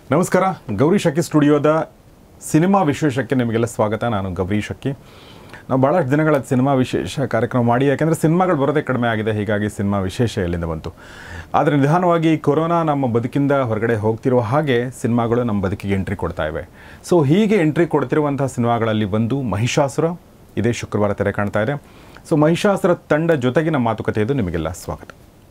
ನಮಸ್ಕಾರ. ಗೌರಿ ಶಕ್ಕಿ ಸ್ಟುಡಿಯೋದ ಸಿನಿಮಾ ವಿಶೇಷಕ್ಕೆ ನಿಮಗೆಲ್ಲ ಸ್ವಾಗತ. ನಾನು ಗೌರಿ ಶಕ್ಕಿ. ನಾವು ಭಾಳಷ್ಟು ದಿನಗಳ ಸಿನಿಮಾ ವಿಶೇಷ ಕಾರ್ಯಕ್ರಮ ಮಾಡಿ, ಯಾಕೆಂದರೆ ಸಿನಿಮಾಗಳು ಬರೋದೇ ಕಡಿಮೆ ಆಗಿದೆ, ಹೀಗಾಗಿ ಸಿನಿಮಾ ವಿಶೇಷ ಎಲ್ಲಿಂದ ಬಂತು. ಆದರೆ ನಿಧಾನವಾಗಿ ಕೊರೋನಾ ನಮ್ಮ ಬದುಕಿಂದ ಹೊರಗಡೆ ಹೋಗ್ತಿರುವ ಹಾಗೆ ಸಿನಿಮಾಗಳು ನಮ್ಮ ಬದುಕಿಗೆ ಎಂಟ್ರಿ ಕೊಡ್ತಾ ಇವೆ. ಸೊ ಹೀಗೆ ಎಂಟ್ರಿ ಕೊಡ್ತಿರುವಂಥ ಸಿನಿಮಾಗಳಲ್ಲಿ ಒಂದು ಮಹಿಷಾಸುರ ಇದೇ ಶುಕ್ರವಾರ ತೆರೆ ಕಾಣ್ತಾ ಇದೆ. ಸೊ ಮಹಿಷಾಸುರ ತಂಡ ಜೊತೆಗಿನ ಮಾತುಕತೆ ಇದು. ನಿಮಗೆಲ್ಲ ಸ್ವಾಗತ.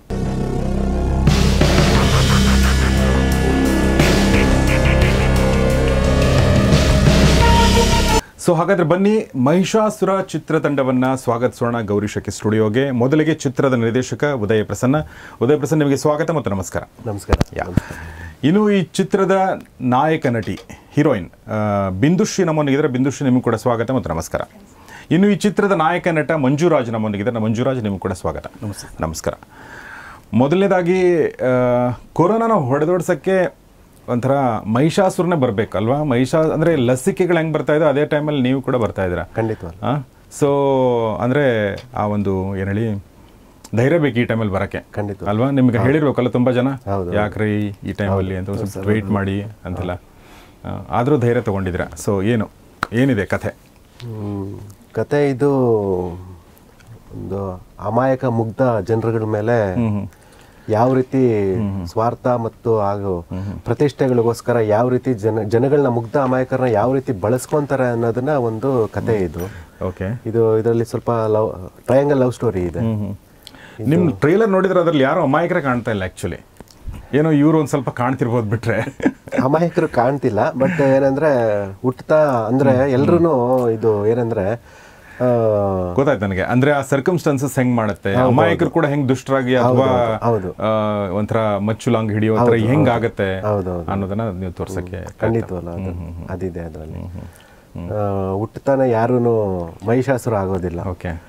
ಸೊ ಹಾಗಾದರೆ ಬನ್ನಿ, ಮಹಿಷಾಸುರ ಚಿತ್ರತಂಡವನ್ನು ಸ್ವಾಗತಿಸೋಣ ಗೌರಿ ಶಕ್ಕಿ ಸ್ಟುಡಿಯೋಗೆ. ಮೊದಲಿಗೆ ಚಿತ್ರದ ನಿರ್ದೇಶಕ ಉದಯ ಪ್ರಸನ್ನ. ನಿಮಗೆ ಸ್ವಾಗತ ಮತ್ತು ನಮಸ್ಕಾರ. ನಮಸ್ಕಾರ. ಇನ್ನು ಈ ಚಿತ್ರದ ನಾಯಕ ನಟಿ ಹೀರೋಯಿನ್ ಬಿಂದುಶ್ರೀ ನಮ್ಮೊಂದಿಗಿದ್ದಾರೆ. ಬಿಂದುಶ್ರೀ, ನಿಮಗೂ ಕೂಡ ಸ್ವಾಗತ ಮತ್ತು ನಮಸ್ಕಾರ. ಇನ್ನು ಈ ಚಿತ್ರದ ನಾಯಕ ನಟ ಮಂಜುರಾಜ್ ನಮ್ಮೊಂದಿಗಿದ್ದಾರೆ. ಮಂಜುರಾಜ್, ನಿಮಗೂ ಕೂಡ ಸ್ವಾಗತ. ನಮಸ್ಕಾರ. ಮೊದಲನೇದಾಗಿ ಕೊರೋನಾನ ಹೊಡೆದೋಡ್ಸೋಕ್ಕೆ ಒಂಥರ ಮಹಿಷಾಸುರನೇ ಬರಬೇಕಲ್ವಾ? ಅಂದರೆ ಲಸಿಕೆಗಳು ಹೆಂಗೆ ಬರ್ತಾ ಇದೆ, ಅದೇ ಟೈಮಲ್ಲಿ ನೀವು ಕೂಡ ಬರ್ತಾ ಇದ್ದೀರಾ. ಖಂಡಿತವಾಗಿ. ಸೊ ಅಂದರೆ ಆ ಒಂದು ಏನು ಹೇಳಿ ಧೈರ್ಯ ಬೇಕು ಈ ಟೈಮಲ್ಲಿ ಬರೋಕ್ಕೆ. ಖಂಡಿತ ಅಲ್ವಾ? ನಿಮ್ಗೆ ಹೇಳಿರ್ಬೇಕಲ್ಲ ತುಂಬ ಜನ, ಯಾಕ್ರಿ ಈ ಟೈಮಲ್ಲಿ ಅಂತ ಸ್ವಲ್ಪ ವೆಯ್ಟ್ ಮಾಡಿ ಅಂತೆಲ್ಲ, ಆದರೂ ಧೈರ್ಯ ತೊಗೊಂಡಿದ್ದೀರಾ. ಸೊ ಏನಿದೆ ಕಥೆ? ಕತೆ ಇದು ಒಂದು ಅಮಾಯಕ ಮುಗ್ಧ ಜನರುಗಳ ಮೇಲೆ ಯಾವ ರೀತಿ ಸ್ವಾರ್ಥ ಮತ್ತು ಹಾಗೂ ಪ್ರತಿಷ್ಠೆಗಳಿಗೋಸ್ಕರ ಯಾವ ರೀತಿ ಜನಗಳನ್ನ ಮುಗ್ಧ ಅಮಾಯಕರನ್ನ ಯಾವ ರೀತಿ ಬಳಸ್ಕೊಂತಾರೆ ಅನ್ನೋದನ್ನ ಒಂದು ಕತೆ ಇದು. ಇದರಲ್ಲಿ ಸ್ವಲ್ಪ ಟ್ರಯಾಂಗಲ್ ಲವ್ ಸ್ಟೋರಿ ಇದೆ. ನಿಮ್ ಟ್ರೈಲರ್ ನೋಡಿದ್ರೆ ಅದ್ರಲ್ಲಿ ಯಾರು ಅಮಾಯಕರೇ ಕಾಣ್ತಾ ಇಲ್ಲ. ಆಕ್ಚುಲಿ ಏನೋ ಇವ್ರು ಒಂದ್ ಸ್ವಲ್ಪ ಕಾಣ್ತಿರ್ಬೋದು, ಬಿಟ್ರೆ ಅಮಾಯಕರು ಕಾಣ್ತಿಲ್ಲ. ಬಟ್ ಏನಂದ್ರೆ ಹುಟ್ಟತಾ ಅಂದ್ರೆ ಎಲ್ರು ಇದು ಏನಂದ್ರೆ ಗೊತ್ತಾಯ್ತು ನನಗೆ. ಅಂದ್ರೆ ಆ ಸರ್ಕಮ್ಸ್ಟಾನ್ಸಸ್ ಹೆಂಗ್ ಮಾಡುತ್ತೆ, ಅಮಾಯಕರು ಕೂಡ ಹೆಂಗ್ ದುಷ್ಟರಾಗಿ ಅಥವಾ ಒಂಥರ ಮಚ್ಚು ಲಾಂಗ್ ಹಿಡಿಯೋ ಹೆಂಗ್ ಆಗತ್ತೆ ಅನ್ನೋದನ್ನ ನೀವು ತೋರ್ಸಕ್ಕೆ. ಖಂಡಿತವಲ್ಲ, ಅದಿದೆ ಅದರಲ್ಲಿ. ಹುಟ್ಟತಾನೆ ಯಾರೂನು ಮಹಿಷಾಸುರ ಆಗೋದಿಲ್ಲ.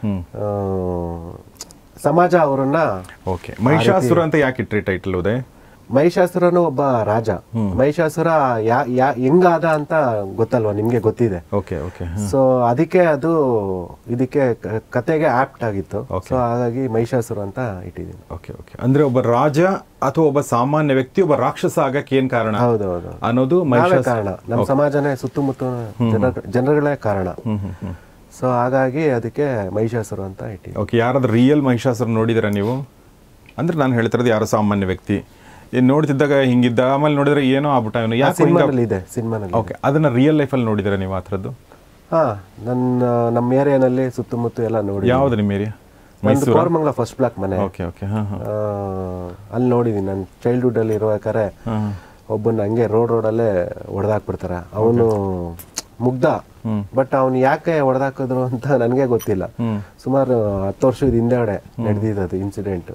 ಸಮಾಜ ಅವರನ್ನ ಮಹಿಷಾಸುರ ಅಂತ ಯಾಕೆ ಇಟ್ರಿ ಟೈಟಲ್? ಉದಯ್, ಮಹಿಷಾಸುರನು ಒಬ್ಬ ರಾಜ. ಮಹಿಷಾಸುರ ಹೆಂಗಾದ ಅಂತ ಗೊತ್ತಲ್ವಾ ನಿಮ್ಗೆ? ಗೊತ್ತಿದೆ. ಸೊ ಅದಕ್ಕೆ ಅದು ಇದಕ್ಕೆ ಕತೆಗೆ ಆಪ್ಟ್ ಆಗಿತ್ತು. ಸೊ ಹಾಗಾಗಿ ಮಹಿಷಾಸುರ ಅಂತ ಇಟ್ಟಿದ್ದೀನಿ. ಅಂದ್ರೆ ಒಬ್ಬ ರಾಜ ಅಥವಾ ಒಬ್ಬ ಸಾಮಾನ್ಯ ವ್ಯಕ್ತಿ ಒಬ್ಬ ರಾಕ್ಷಸ ಆಗಕ್ಕೆ ಏನ್ ಕಾರಣ ಅನ್ನೋದು ಕಾರಣ. ನಮ್ಮ ಸಮಾಜನೇ ಸುತ್ತಮುತ್ತ ಜನಗಳೇ ಕಾರಣ. ಸೊ ಹಾಗಾಗಿ ಅದಕ್ಕೆ ಮಹಿಷಾಸುರ ಅಂತ ಇಟ್ಟಿದ್ದೀನಿ. ಯಾರಾದ್ರೂ ರಿಯಲ್ ಮಹಿಷಾಸುರ ನೋಡಿದಿರ ನೀವು? ಅಂದ್ರೆ ನಾನು ಹೇಳ್ತಿರೋದು ಯಾರು ಸಾಮಾನ್ಯ ವ್ಯಕ್ತಿ ನೋಡ್ತಿದ್ದಾಗ ಹಿಂಗಿದ್ದ, ಆಮೇಲೆ ನೋಡಿದ್ರೆ ಏನೋ ಆಗ್ಬಿಟ್ಟ ಇದೆ ಸಿನಿಮಾನಲ್ಲಿ. ಅದನ್ನ ರಿಯಲ್ ಲೈಫ್ ಅಲ್ಲಿ ನೋಡಿದ್ರೆ ನೀವು? ಆ ಥರದ್ದು ನಮ್ಮ ಏರಿಯಾನಲ್ಲಿ ಸುತ್ತಮುತ್ತ ಎಲ್ಲ ನೋಡಿ. ಯಾವ್ದು ನಿಮ್ಮ ಏರಿಯಾ? ಕೋರಮಂಗಲ ಫಸ್ಟ್ ಬ್ಲಾಕ್ ಮನೆ. ಅಲ್ಲಿ ನೋಡಿದೀನಿ. ನಾನು ಚೈಲ್ಡ್ಹುಡ್ ಅಲ್ಲಿ ಇರುವಾಗಾರೆ ಒಬ್ಬನ ಹಂಗೆ ರೋಡಲ್ಲೇ ಹೊಡೆದಾಕ್ಬಿಡ್ತಾರೆ. ಅವನು ಮುಗ್ಧ, ಬಟ್ ಅವ್ನು ಯಾಕೆ ಹೊಡೆದಾಕಿದ್ರು ಅಂತ ನನ್ಗೆ ಗೊತ್ತಿಲ್ಲ. ಸುಮಾರು 10 ವರ್ಷದ ಹಿಂದೆಗಡೆ ನಡೆದಿದ್ದು ಇನ್ಸಿಡೆಂಟ್.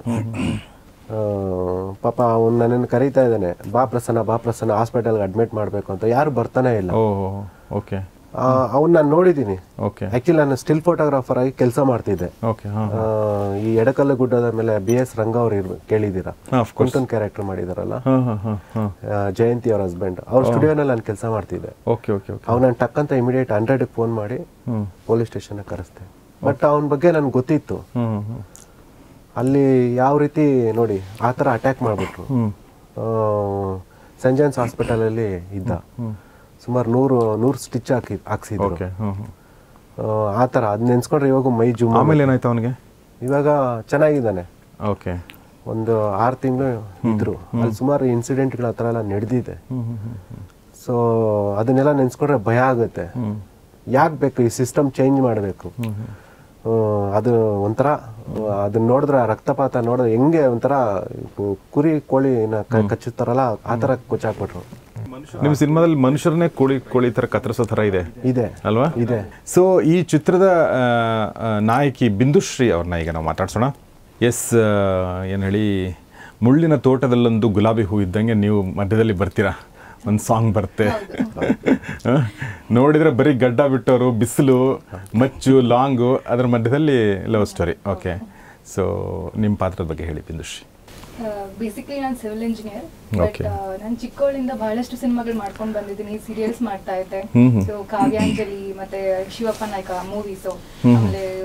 ಪಾಪ ಅವ್ನು ನನ್ನನ್ನು ಕರೀತಾ ಇದ್ದಾನೆ, ಬಾ ಪ್ರಸನ್ನ ಹಾಸ್ಪಿಟಲ್ಗೆ ಅಡ್ಮಿಟ್ ಮಾಡಬೇಕು ಅಂತ. ಯಾರು ಬರ್ತಾನೆ ಇಲ್ಲ. ಅವ್ನು ನಾನು ನೋಡಿದ್ದೀನಿ. ಆಕ್ಚುಲಿ ನಾನು ಸ್ಟಿಲ್ ಫೋಟೋಗ್ರಾಫರ್ ಆಗಿ ಕೆಲಸ ಮಾಡ್ತಿದ್ದೆ. ಈ ಎಡಕಲ್ಲು ಗುಡ್ಡದ ಮೇಲೆ BS ರಂಗ ಅವ್ರು ಕೇಳಿದ್ದೀರಾ? ಕುಂಟನ್ ಕ್ಯಾರೆಕ್ಟರ್ ಮಾಡಿದಾರಲ್ಲ, ಜಯಂತಿ ಅವ್ರ ಹಸ್ಬೆಂಡ್. ಅವ್ರ ಸ್ಟುಡಿಯೋನಲ್ಲಿ ನಾನು ಕೆಲಸ ಮಾಡ್ತಿದ್ದೆ. ಅವ್ನು ಟಕ್ ಅಂತ ಇಮಿಡಿಯೇಟ್ 100ಗೆ ಫೋನ್ ಮಾಡಿ ಪೊಲೀಸ್ ಸ್ಟೇಷನ್ ಕರೆಸ್ತೆ. ಬಟ್ ಅವನ ಬಗ್ಗೆ ನನ್ಗೆ ಗೊತ್ತಿತ್ತು. ಅಲ್ಲಿ ಯಾವ ರೀತಿ ನೋಡಿ ಆ ಥರ ಅಟ್ಯಾಕ್ ಮಾಡಿಬಿಟ್ರು. ಸೆಂಟ್ ಜಾನ್ಸ್ ಹಾಸ್ಪಿಟಲಲ್ಲಿ ಇದ್ದ. ಸುಮಾರು 100 ಸ್ಟಿಚ್ ಹಾಕ್ಸಿದ್ರು. ಆ ಥರ ಅದ್ ನೆನ್ಸ್ಕೊಂಡ್ರೆ ಇವಾಗ ಮೈ ಜುಮ್. ಆಮೇಲೆ ಏನಾಯ್ತು ಅವನಿಗೆ? ಇವಾಗ ಚೆನ್ನಾಗಿದ್ದಾನೆ. ಒಂದು 6 ತಿಂಗಳು ಇದ್ರು. ಅಲ್ಲಿ ಸುಮಾರು ಇನ್ಸಿಡೆಂಟ್ಗಳು ಆ ಥರ ಎಲ್ಲ ನಡೆದಿದೆ. ಸೊ ಅದನ್ನೆಲ್ಲ ನೆನ್ಸ್ಕೊಂಡ್ರೆ ಭಯ ಆಗುತ್ತೆ. ಯಾಕೆ ಬೇಕು ಈ ಸಿಸ್ಟಮ್ ಚೇಂಜ್ ಮಾಡಬೇಕು? ಅದು ಒಂಥರ ಅದನ್ನ ನೋಡಿದ್ರೆ ರಕ್ತಪಾತ ನೋಡಿದ್ರೆ ಹೆಂಗೆ ಒಂಥರ ಕುರಿ ಕೋಳಿನ ಕಚ್ಚುತ್ತಾರಲ್ಲ ಆ ಥರ ಕೊಚ್ಚಾಕ್ಬಿಟ್ರು. ನಿಮ್ಮ ಸಿನಿಮಾದಲ್ಲಿ ಮನುಷ್ಯರನ್ನೇ ಕೋಳಿ ತರ ಕತ್ತರಿಸೋ ಥರ ಇದೆ ಅಲ್ವಾ? ಇದೆ. ಸೊ ಈ ಚಿತ್ರದ ನಾಯಕಿ ಬಿಂದುಶ್ರೀ ಅವ್ರನ್ನ ಈಗ ನಾವು ಮಾತಾಡ್ಸೋಣ. ಏನು ಹೇಳಿ, ಮುಳ್ಳಿನ ತೋಟದಲ್ಲೊಂದು ಗುಲಾಬಿ ಹೂ ಇದ್ದಂಗೆ ನೀವು ಮಧ್ಯದಲ್ಲಿ ಬರ್ತೀರಾ. ಒಂದು ಸಾಂಗ್ ಬರುತ್ತೆ, ನೋಡಿದ್ರೆ ಬರೀ ಗಡ್ಡ ಬಿಟ್ಟವರು, ಬಿಸಿಲು, ಮಚ್ಚು, ಲಾಂಗು, ಅದರ ಮಧ್ಯದಲ್ಲಿ ಲವ್ ಸ್ಟೋರಿ. ಸೊ ನಿಮ್ಮ ಪಾತ್ರದ ಬಗ್ಗೆ ಹೇಳಿ ಬಿಂದುಶ್ರೀ. ಬೇಸಿಕಲಿ ನಾನು ಸಿವಿಲ್ ಇಂಜಿನಿಯರ್. ಬಟ್ ನಾನು ಚಿಕ್ಕವಳಿಂದ ಬಹಳಷ್ಟು ಸಿನಿಮಾಗಳು ಮಾಡ್ಕೊಂಡು ಬಂದಿದ್ದೀನಿ. ಸೀರಿಯಲ್ಸ್ ಮಾಡ್ತಾ ಇದ್ದೆ. ಸೊ ಕಾವ್ಯಾಂಜಲಿ ಮತ್ತೆ ಶಿವಪ್ಪ ನಾಯ್ಕ ಮೂವೀಸು, ಆಮೇಲೆ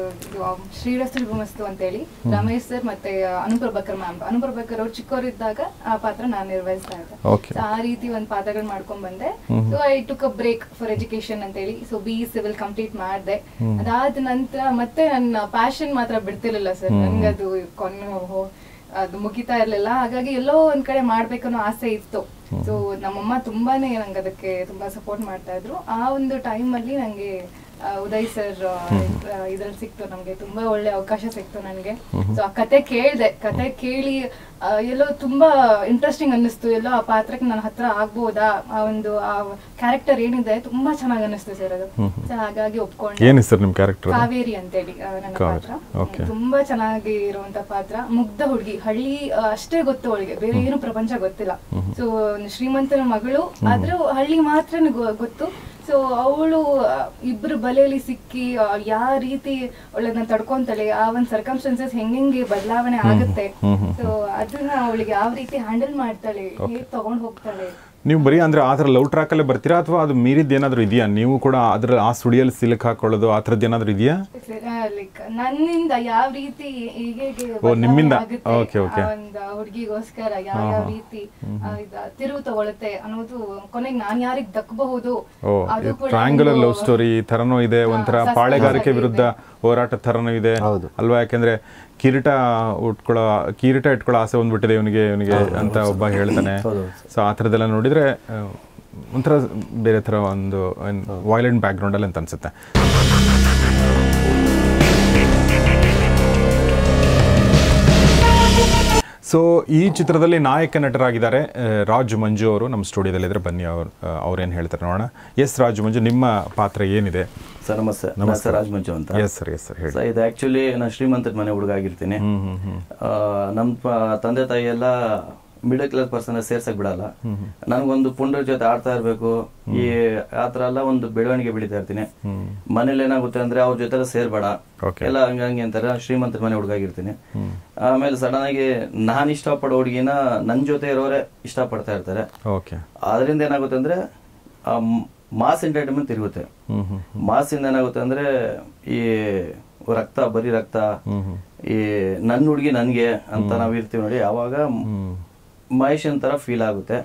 ಶ್ರೀರಸ್ತು ಶುಭಮಸ್ತು ಅಂತೇಳಿ ರಮೇಶ್ ಸರ್ ಮತ್ತೆ ಅನುಪ್ರಭಾಕರ್ ಮ್ಯಾಮ್. ಅನುಪ್ರಭಾಕರ್ ಅವ್ರು ಚಿಕ್ಕವರಿದ್ದಾಗ ಆ ಪಾತ್ರ ನಾನು ನಿರ್ವಹಿಸ್ತಾ ಇದ್ದೆ. ಆ ರೀತಿ ಒಂದು ಪಾತ್ರಗಳು ಮಾಡ್ಕೊಂಡ್ ಬಂದೆ. So I took a break for education ಅಂತೇಳಿ ಸೊ BE ಸಿವಿಲ್ ಕಂಪ್ಲೀಟ್ ಮಾಡಿದೆ. ಅದಾದ ನಂತರ ಮತ್ತೆ ನನ್ನ ಪ್ಯಾಷನ್ ಮಾತ್ರ ಬಿಡ್ತಿರ್ಲಿಲ್ಲ ಸರ್. ನನ್ಗದು ಅದು ಮುಗಿತಾ ಇರ್ಲಿಲ್ಲ. ಹಾಗಾಗಿ ಎಲ್ಲೋ ಒಂದ್ ಕಡೆ ಮಾಡ್ಬೇಕನ್ನೋ ಆಸೆ ಇತ್ತು. ಸೊ ನಮ್ಮಮ್ಮ ತುಂಬಾನೇ ನಂಗೆ ಅದಕ್ಕೆ ತುಂಬಾ ಸಪೋರ್ಟ್ ಮಾಡ್ತಾ ಇದ್ರು. ಆ ಒಂದು ಟೈಮ್ ಅಲ್ಲಿ ನಂಗೆ ಉದಯ್ ಸರ್ ಇದ್ರಲ್ಲಿ ಸಿಕ್ತು, ನಮ್ಗೆ ತುಂಬಾ ಒಳ್ಳೆ ಅವಕಾಶ ಸಿಕ್ತು ನನಗೆ. ಸೊ ಆ ಕತೆ ಕೇಳ್ದೆ, ಕತೆ ಕೇಳಿ ಎಲ್ಲೋ ತುಂಬಾ ಇಂಟ್ರೆಸ್ಟಿಂಗ್ ಅನ್ನಿಸ್ತು. ಎಲ್ಲೋ ಆ ಪಾತ್ರಕ್ಕೆ ನನ್ನ ಹತ್ರ ಆಗ್ಬೋದಾ, ಆ ಒಂದು ಆ ಕ್ಯಾರೆಕ್ಟರ್ ಏನಿದೆ ತುಂಬಾ ಚೆನ್ನಾಗಿ ಅನ್ನಿಸ್ತು ಸರ್ ಅದು. ಸೊ ಹಾಗಾಗಿ ಒಪ್ಕೊಂಡೆ. ಏನು ಸರ್ ನಿಮ್ಮ ಕ್ಯಾರೆಕ್ಟರ್? ಕಾವೇರಿ ಅಂತೇಳಿ ನನ್ನ ಪಾತ್ರ. ತುಂಬಾ ಚೆನ್ನಾಗಿ ಇರುವಂತ ಪಾತ್ರ. ಮುಗ್ಧ ಹುಡುಗಿ, ಹಳ್ಳಿ ಅಷ್ಟೇ ಗೊತ್ತು ಅವಳಿಗೆ, ಬೇರೆ ಏನು ಪ್ರಪಂಚ ಗೊತ್ತಿಲ್ಲ. ಸೊ ಶ್ರೀಮಂತನ ಮಗಳು, ಆದ್ರೂ ಹಳ್ಳಿ ಮಾತ್ರ ಗೊತ್ತು. ಸೊ ಅವಳು ಇಬ್ರು ಬಲೆಯಲ್ಲಿ ಸಿಕ್ಕಿ ಯಾವ ರೀತಿ ಅವಳನ್ನ ತಡ್ಕೊಂತಾಳೆ, ಆ ಒಂದು ಸರ್ಕಮ್ಸ್ಟೆನ್ಸಸ್ ಹೆಂಗೆ ಬದಲಾವಣೆ ಆಗುತ್ತೆ, ಸೊ ಅದನ್ನ ಅವಳಿಗೆ ಯಾವ ರೀತಿ ಹ್ಯಾಂಡಲ್ ಮಾಡ್ತಾಳೆ, ಹೇಗೆ ತಗೊಂಡ್ ಹೋಗ್ತಾಳೆ. ನೀವು ಬರೀ ಅಂದ್ರೆ ಆ ಥರ ಲವ್ ಟ್ರ್ಯಾಕಲ್ಲೇ ಬರ್ತೀರಾ ಅಥವಾ ಅದು ಮೀರಿದ್ದು ಏನಾದರೂ ಇದೆಯಾ? ನೀವು ಕೂಡ ಅದ್ರ ಆ ಸುಡಿಯಲ್ಲಿ ಸಿಲಕ್ ಹಾಕೊಳ್ಳೋದು ಆ ಥರದ್ದು ಏನಾದರೂ ಇದೆಯಾ? ಲೈಕ್ ನನ್ನಿಂದ ಯಾವ ರೀತಿ ನಿಮ್ಮಿಂದ ಒಂದು ಹುಡುಗಿಗೋಸ್ಕರ ಯಾವ ರೀತಿ ತಿರುವು ತಗೊಳುತ್ತೆ ಅನ್ನೋದು, ಕೊನೆಗೆ ನಾನ್ ಯಾರಿಗ್ ದಕ್ಕಬಹುದು. ಟ್ರಯಾಂಗುಲರ್ ಲವ್ ಸ್ಟೋರಿ ಥರನೂ ಇದೆ, ಒಂಥರ ಪಾಳೆಗಾರಿಕೆ ವಿರುದ್ಧ ಹೋರಾಟ ಥರನೂ ಇದೆ ಅಲ್ವಾ? ಯಾಕೆಂದ್ರೆ ಕಿರೀಟ ಇಟ್ಕೊಳ್ಳೋ ಆಸೆ ಬಂದ್ಬಿಟ್ಟಿದೆ ಇವನಿಗೆ ಅಂತ ಒಬ್ಬ ಹೇಳ್ತಾನೆ. ಸೊ ಆ ಥರದ್ದೆಲ್ಲ ನೋಡಿದ್ರೆ ಒಂಥರ ಬೇರೆ ಥರ ಒಂದು ವೈಲೆಂಟ್ ಬ್ಯಾಕ್ಗ್ರೌಂಡಲ್ಲಿ ಅಂತ ಅನ್ಸುತ್ತೆ. ಸೊ ಈ ಚಿತ್ರದಲ್ಲಿ ನಾಯಕ ನಟರಾಗಿದ್ದಾರೆ ರಾಜ್ ಮಂಜು ಅವರು. ನಮ್ಮ ಸ್ಟುಡಿಯೋದಲ್ಲಿದ್ದರೆ ಬನ್ನಿ, ಅವ್ರೇನು ಹೇಳ್ತಾರೆ ನೋಡೋಣ. ಎಸ್ ರಾಜ್ ಮಂಜು, ನಿಮ್ಮ ಪಾತ್ರ ಏನಿದೆ? ಸರ್ ನಮಸ್ತೆ, ರಾಜ್ ಮಂಜು ಅಂತ. ಎಸ್ ಸರ್ ಹೇಳಿ. ಇದು ಆಕ್ಚುಲಿ ನಾನು ಶ್ರೀಮಂತದ ಮನೆ ಹುಡುಗ ಆಗಿರ್ತೀನಿ. ನಮ್ಮ ತಂದೆ ತಾಯಿ ಎಲ್ಲ ಮಿಡಲ್ ಕ್ಲಾಸ್ ಪರ್ಸನ್ ಸೇರ್ಸಕ್ ಬಿಡಲ್ಲ. ನನ್ಗೊಂದು ಪುಂಡರ ಜೊತೆ ಆಡ್ತಾ ಇರ್ಬೇಕು, ಈ ಆತರ ಎಲ್ಲ ಒಂದು ಬೆಳವಣಿಗೆ ಬೆಳಿತಾ ಇರ್ತೀನಿ. ಮನೇಲಿ ಏನಾಗುತ್ತೆ ಅಂದ್ರೆ ಅವ್ರ ಜೊತೆ ಸೇರ್ಬೇಡ ಎಲ್ಲ ಹಂಗಂಗೆ ಅಂತಾರೆ. ಶ್ರೀಮಂತರ ಮನೆ ಹುಡುಗ ಆಗಿರ್ತೀನಿ. ಆಮೇಲೆ ಸಡನ್ ಆಗಿ ನಾನ್ ಇಷ್ಟಪಡೋ ಹುಡುಗಿನ ನನ್ ಜೊತೆ ಇರೋರೆ ಇಷ್ಟಪಡ್ತಾ ಇರ್ತಾರೆ. ಅದರಿಂದ ಏನಾಗುತ್ತೆ ಅಂದ್ರೆ ಮಾಸ್ ಎಂಟರ್ಟೈನ್ಮೆಂಟ್ ಇರುತ್ತೆ. ಮಾಸ್ ಇಂದ ಏನಾಗುತ್ತೆ ಅಂದ್ರೆ ಈ ರಕ್ತ, ಬರೀ ರಕ್ತ, ಈ ನನ್ ಹುಡುಗಿ ನನ್ಗೆ ಅಂತ ನಾವ್ ಇರ್ತೀವಿ ನೋಡಿ, ಅವಾಗ ಮಹೇಶನ್ ತರ ಫೀಲ್ ಆಗುತ್ತೆ.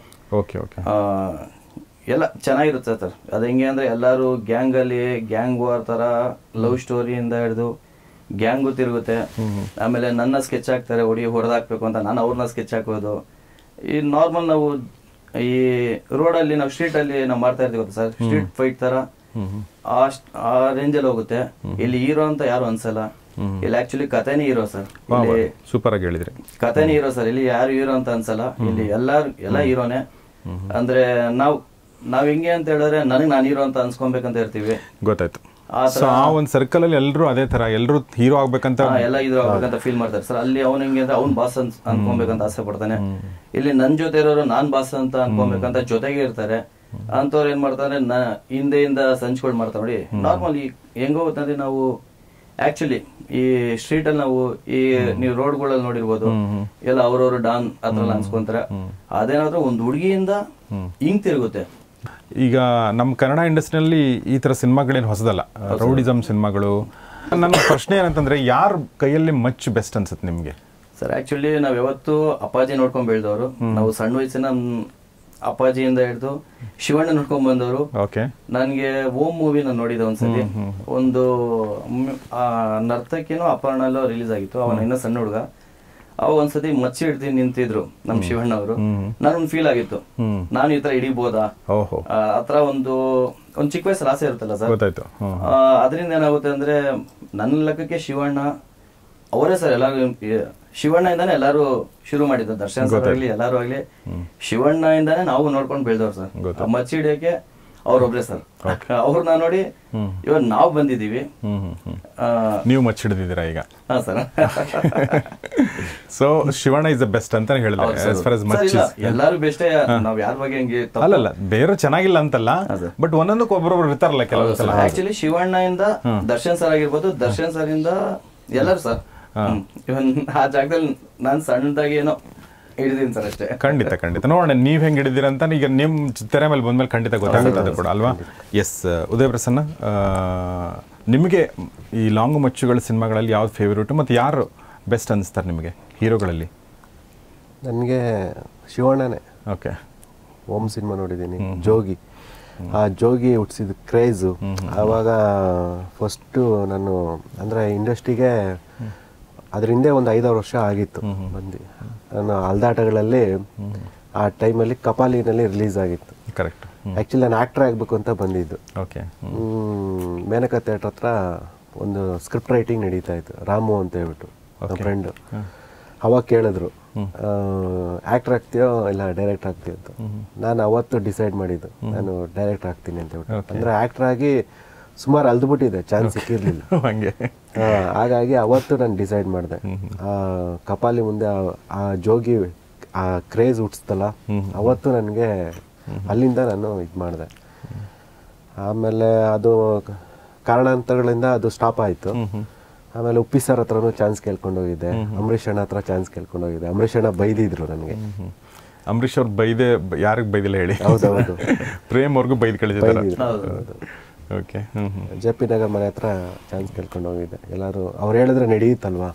ಎಲ್ಲ ಚೆನ್ನಾಗಿರುತ್ತೆ ಸರ್. ಅದ್ ಹೆಂಗೆ ಅಂದ್ರೆ ಎಲ್ಲಾರು ಗ್ಯಾಂಗ್ ಅಲ್ಲಿ ಗ್ಯಾಂಗ್ ವಾರ್ ತರ ಲವ್ ಸ್ಟೋರಿಯಿಂದ ಹಿಡಿದು ಗ್ಯಾಂಗು ತಿರುಗುತ್ತೆ. ಆಮೇಲೆ ನನ್ನ ಸ್ಕೆಚ್ ಹಾಕ್ತಾರೆ, ಹುಡುಗಿ ಹೊಡೆದಾಕ್ಬೇಕು ಅಂತ, ನಾನು ಅವ್ರನ್ನ ಸ್ಕೆಚ್ ಹಾಕೋದು. ಈ ನಾರ್ಮಲ್ ನಾವು ಈ ರೋಡ್ ಅಲ್ಲಿ ನಾವು ಸ್ಟ್ರೀಟ್ ಅಲ್ಲಿ ನಾವು ಮಾಡ್ತಾ ಇರ್ತೀವಿ ಗೊತ್ತಾ ಸರ್, ಸ್ಟ್ರೀಟ್ ಫೈಟ್ ತರ ಆ ರೇಂಜ್ ಅಲ್ಲಿ ಹೋಗುತ್ತೆ. ಇಲ್ಲಿ ಹೀರೋ ಅಂತ ಯಾರು ಅನ್ಸಲ್ಲ. ಇಲ್ಲಿ ಆಕ್ಚುಲಿ ಕಥೆನೇ ಹೀರೋ ಸರ್. ಸೂಪರ್ ಆಗಿ ಹೇಳಿದ್ರಿ. ಕಥೆನೇ ಹೀರೋ ಸರ್. ಇಲ್ಲಿ ಯಾರು ಹೀರೋ ಅಂತ ಅನ್ಸಲ್ಲ. ಇಲ್ಲಿ ಎಲ್ಲ ಹೀರೋನೇ. ಅಂದ್ರೆ ನಾವ್ ಹೆಂಗೆ ಅಂತ ಹೇಳಿದ್ರೆ ನಾನು ಹೀರೋ ಅಂತ ಅನ್ಸ್ಕೊಬೇಕಂತ ಇರ್ತೀವಿ. ಗೊತ್ತಾಯ್ತು. ಆ ಒಂದು ಸರ್ಕಲ್ ಅಲ್ಲಿ ಎಲ್ಲರೂ ಅದೇ ತರ ಎಲ್ಲರೂ ಹೀರೋ ಆಗ್ಬೇಕಂತ ಎಲ್ಲ ಹೀರೋ ಆಗ್ಬೇಕಂತ ಫೀಲ್ ಮಾಡ್ತಾರೆ ಸರ್. ಅಲ್ಲಿ ಅವ್ನ ಹೆಂಗೆ ಅಂದ್ರೆ ಅವ್ನ್ ಬಾಸ್ ಅನ್ಕೊಬೇಕಂತ ಆಸೆ ಪಡ್ತಾನೆ. ಇಲ್ಲಿ ನನ್ ಜೊತೆ ಇರೋರು ನಾನ್ ಬಾಸ್ ಅಂತ ಅನ್ಕೊಬೇಕಂತ ಜೊತೆಗೆ ಇರ್ತಾರೆ. ಅಂತವ್ರು ಏನ್ ಮಾಡ್ತಾರೆ, ಹಿಂದೆಯಿಂದ ಸಂಚ್ಗಳು ಮಾಡ್ತಾರೆ ನೋಡಿ. ನಾರ್ಮಲ್ ಹೆಂಗೋಗುತ್ತೆ ಅಂದ್ರೆ ನಾವು ಆಕ್ಚುಲಿ ಈ ಸ್ಟ್ರೀಟ್ ಅಲ್ಲಿ ನಾವು ಈ ನೀವು ರೋಡ್ಗಳಲ್ಲಿ ನೋಡಿರ್ಬೋದು, ಎಲ್ಲ ಅವ್ರವ್ರು ಡಾನ್ ಅದ್ರಲ್ಲಿ ಅನ್ಸ್ಕೊಂತಾರೆ. ಅದೇನಾದ್ರೂ ಒಂದು ಹುಡುಗಿಯಿಂದ ಹಿಂಗ್ ತಿರುಗುತ್ತೆ. ಈಗ ನಮ್ಮ ಕನ್ನಡ ಇಂಡಸ್ಟ್ರಿಯಲ್ಲಿ ಈ ತರ ಸಿನಿಮಾಗಳೇನು ಹೊಸದಲ್ಲ, ರೌಡಿಸಮ್ ಸಿನಿಮಾಗಳು. ನನ್ನ ಪ್ರಶ್ನೆ ಏನಂತಂದ್ರೆ ಯಾರ ಕೈಯಲ್ಲಿ ಮಚ್ ಬೆಸ್ಟ್ ಅನ್ಸುತ್ತೆ ನಿಮ್ಗೆ? ಸರ್ ಆಕ್ಚುಲಿ ನಾವ್ ಯಾವತ್ತು ಅಪ್ಪಾಜಿ ನೋಡ್ಕೊಂಡ್ ಬೆಳೆದವರು. ನಾವು ಸಣ್ಣ ವಯಸ್ಸಿನ ಅಪ್ಪಾಜಿಯಿಂದ ಹಿಡಿದು ಶಿವಣ್ಣ ನೋಡ್ಕೊಂಡ್ ಬಂದವರು. ನನ್ಗೆ ಓಂ ಮೂವಿ ನಾನು ನೋಡಿದ ಒಂದ್ಸತಿ. ಒಂದು ನರ್ತಕಿನೋ ಅಪರ್ಣಲ್ಲೋ ರಿಲೀಸ್ ಆಗಿತ್ತು. ಅವನ ಇನ್ನ ಸಣ್ಣ ಹುಡುಗ. ಅವಾಗ ಒಂದ್ಸತಿ ಮಚ್ಚಿ ಹಿಡ್ದು ನಿಂತಿದ್ರು ನಮ್ ಶಿವಣ್ಣ ಅವರು. ನಾನೊಂದು ಫೀಲ್ ಆಗಿತ್ತು, ನಾನು ಈ ತರ ಹಿಡಿಬೋದಾ ಆತರ ಒಂದು ಚಿಕ್ಕ ವಯಸ್ಸಲ್ಲಿ ಆಸೆ ಇರುತ್ತಲ್ಲ ಸರ್. ಅದರಿಂದ ಏನಾಗುತ್ತೆ ಅಂದ್ರೆ ನನ್ನ ಲೆಕ್ಕಕ್ಕೆ ಶಿವಣ್ಣ ಅವರೇ ಸರ್. ಎಲ್ಲಾರು ಶಿವಣ್ಣ ಇಂದಾನೆ ಎಲ್ಲಾರು ಶುರು ಮಾಡಿದ್ರು. ದರ್ಶನ್ ಸರ್ ಆಗ್ಲಿ ಎಲ್ಲಾರು ಆಗ್ಲಿ ಶಿವಣ್ಣ ಇಂದಾನೆ ನಾವು ನೋಡ್ಕೊಂಡು ಬೆಳೆದವ್ರು ಸರ್. ಮಚ್ಚಿ ಹಿಡಿಯಕ್ಕೆ ಅವ್ರೊಬ್ರೆ ಸರ್. ಅವ್ರನ್ನ ನೋಡಿ ಇವಾಗ ನಾವು ಬಂದಿದೀವಿ. ನೀವು ಮಚ್ಚಿ ಹಿಡಿದಿದ್ದೀರಾ ಈಗ? ಹಾ sir. So Shivanna is the best ಅಂತ ಹೇಳಿದ್ರೆ ಎಲ್ಲಾರು ಬೆಸ್ಟ್. ನಾವ್ ಯಾರ ಬಗ್ಗೆ ಹಂಗೆ ಅಲ್ಲಲ್ಲ, ಬೇರೆ ಚೆನ್ನಾಗಿಲ್ಲ ಅಂತಲ್ಲ, ಬಟ್ ಒಂದೊಂದಕ್ಕೆ ಒಬ್ಬರೊಬ್ರು ಇರ್ತಾರಲ್ಲ ಕೆಲವು ಸಲ. ಆಕ್ಚುಲಿ ಶಿವಣ್ಣ ಇಂದ ದರ್ಶನ್ ಸರ್ ಆಗಿರ್ಬೋದು, ದರ್ಶನ್ ಸರ್ ಇಂದ ಎಲ್ಲರೂ ಸರ್. ಇವನ್ ಆ ಜಾಗದಲ್ಲಿ ನಾನ್ ಸಣ್ಣದಾಗಿ ಏನೋ ಹಿಡಿದೀನಿ ಸರ್ ಅಷ್ಟೇ. ಖಂಡಿತ ನೋಡೋಣ ನೀವ್ ಹೆಂಗ್ ಹಿಡಿದಿರ ಅಂತ. ಈಗ ನಿಮ್ ತೆರೆ ಮೇಲೆ ಬಂದ್ಮೇಲೆ ಖಂಡಿತ ಗೊತ್ತಾಗುತ್ತೆ ಕೂಡ ಅಲ್ವಾ? ಎಸ್ ಉದಯ ಪ್ರಸನ್ನ, ನಿಮಗೆ ಈ ಲಾಂಗು ಮಚ್ಚುಗಳ ಸಿನಿಮಾಗಳಲ್ಲಿ ಯಾವ್ದು ಫೇವ್ರೇಟು ಮತ್ತು ಯಾರು ಬೆಸ್ಟ್ ಅನಿಸ್ತಾರೆ ನಿಮಗೆ ಹೀರೋಗಳಲ್ಲಿ? ನನಗೆ ಶಿವಣ್ಣನೇ. ಓಕೆ. ಓಂ ಸಿನಿಮಾ ನೋಡಿದ್ದೀನಿ, ಜೋಗಿ. ಆ ಜೋಗಿ ಹುಟ್ಟಿಸಿದ ಕ್ರೇಜು ಆವಾಗ ಫಸ್ಟು ನಾನು ಅಂದರೆ ಇಂಡಸ್ಟ್ರಿಗೆ ಅದ್ರ ಹಿಂದೆ ಒಂದು 5-6 ವರ್ಷ ಆಗಿತ್ತು ಬಂದು. ನಾನು ಅಲ್ದಾಟಗಳಲ್ಲಿ ಆ ಟೈಮಲ್ಲಿ ಕಪಾಲಿನಲ್ಲಿ ರಿಲೀಸ್ ಆಗಿತ್ತು. ಕರೆಕ್ಟ್. ಆ್ಯಕ್ಚುಲಿ ನಾನು ಆ್ಯಕ್ಟ್ರ್ ಆಗಬೇಕು ಅಂತ ಬಂದಿದ್ದು. ಓಕೆ. ಮೇನಕಾ ಥಿಯೇಟ್ರ್ ಹತ್ರ ಒಂದು ಸ್ಕ್ರಿಪ್ಟ್ ರೈಟಿಂಗ್ ನಡೀತಾ ಇತ್ತು, ರಾಮು ಅಂತ ಹೇಳ್ಬಿಟ್ಟು ನಮ್ಮ ಫ್ರೆಂಡು. ಅವಾಗ ಕೇಳಿದ್ರು ಆ್ಯಕ್ಟ್ರ್ ಆಗ್ತೀಯೋ ಇಲ್ಲ ಡೈರೆಕ್ಟ್ ಆಗ್ತೀಯೋ ಅಂತ. ನಾನು ಅವತ್ತು ಡಿಸೈಡ್ ಮಾಡಿದ್ದು ನಾನು ಡೈರೆಕ್ಟ್ ಆಗ್ತೀನಿ ಅಂತ ಹೇಳ್ಬಿಟ್ಟು. ಅಂದರೆ ಆ್ಯಕ್ಟ್ರ್ ಆಗಿ ಸುಮಾರು ಅಲ್ದ್ಬಿಟ್ಟಿದೆ, ಚಾನ್ಸ್ ಸಿಕ್ಕಿರಲಿಲ್ಲ. ಹಂಗೆ ಹಾಗಾಗಿ ಅವತ್ತು ನಾನು ಡಿಸೈಡ್ ಮಾಡಿದೆ ಕಪಾಲಿ ಮುಂದೆ ಆ ಜೋಗಿ ಆ ಕ್ರೇಜ್ ಹುಟ್ಟಿಸ್ತಲ್ಲ, ಅವತ್ತು ನನಗೆ ಅಲ್ಲಿಂದ ನಾನು ಇದು ಮಾಡಿದೆ. ಆಮೇಲೆ ಅದು ಕಾರಣಾಂತರಗಳಿಂದ ಅದು ಸ್ಟಾಪ್ ಆಯಿತು. ಆಮೇಲೆ ಉಪ್ಪಿ ಸರ್ ಹತ್ರನೂ ಚಾನ್ಸ್ ಕೇಳ್ಕೊಂಡು ಹೋಗಿದ್ದೆ, ಅಂಬರೀಷ್ ಅಣ್ಣ ಹತ್ರ ಚಾನ್ಸ್ ಕೇಳ್ಕೊಂಡು ಹೋಗಿದ್ದೆ. ಅಂಬರೀಷ್ ಅಣ್ಣ ಬೈದಿದ್ರು ನನಗೆ. ಅಂಬರೀಷ್ ಅವ್ರು ಬೈದೆ, ಯಾರಿಗೆ ಬೈದಿಲ್ಲ ಹೇಳಿ? ಹೌದೌದು, ಪ್ರೇಮ್ ಅವ್ರಿಗೂ ಬೈದು ಕಳಿಸಿದ್ದಾರೆ. ಓಕೆ. ಜೆ ಪಿ ನಗರ್ ಮನೆ ಹತ್ರ ಚಾನ್ಸ್ ಕೇಳ್ಕೊಂಡು ಹೋಗಿದ್ದೆ. ಎಲ್ಲರೂ ಅವ್ರು ಹೇಳಿದ್ರೆ ನಡೆಯುತ್ತಲ್ವಾ.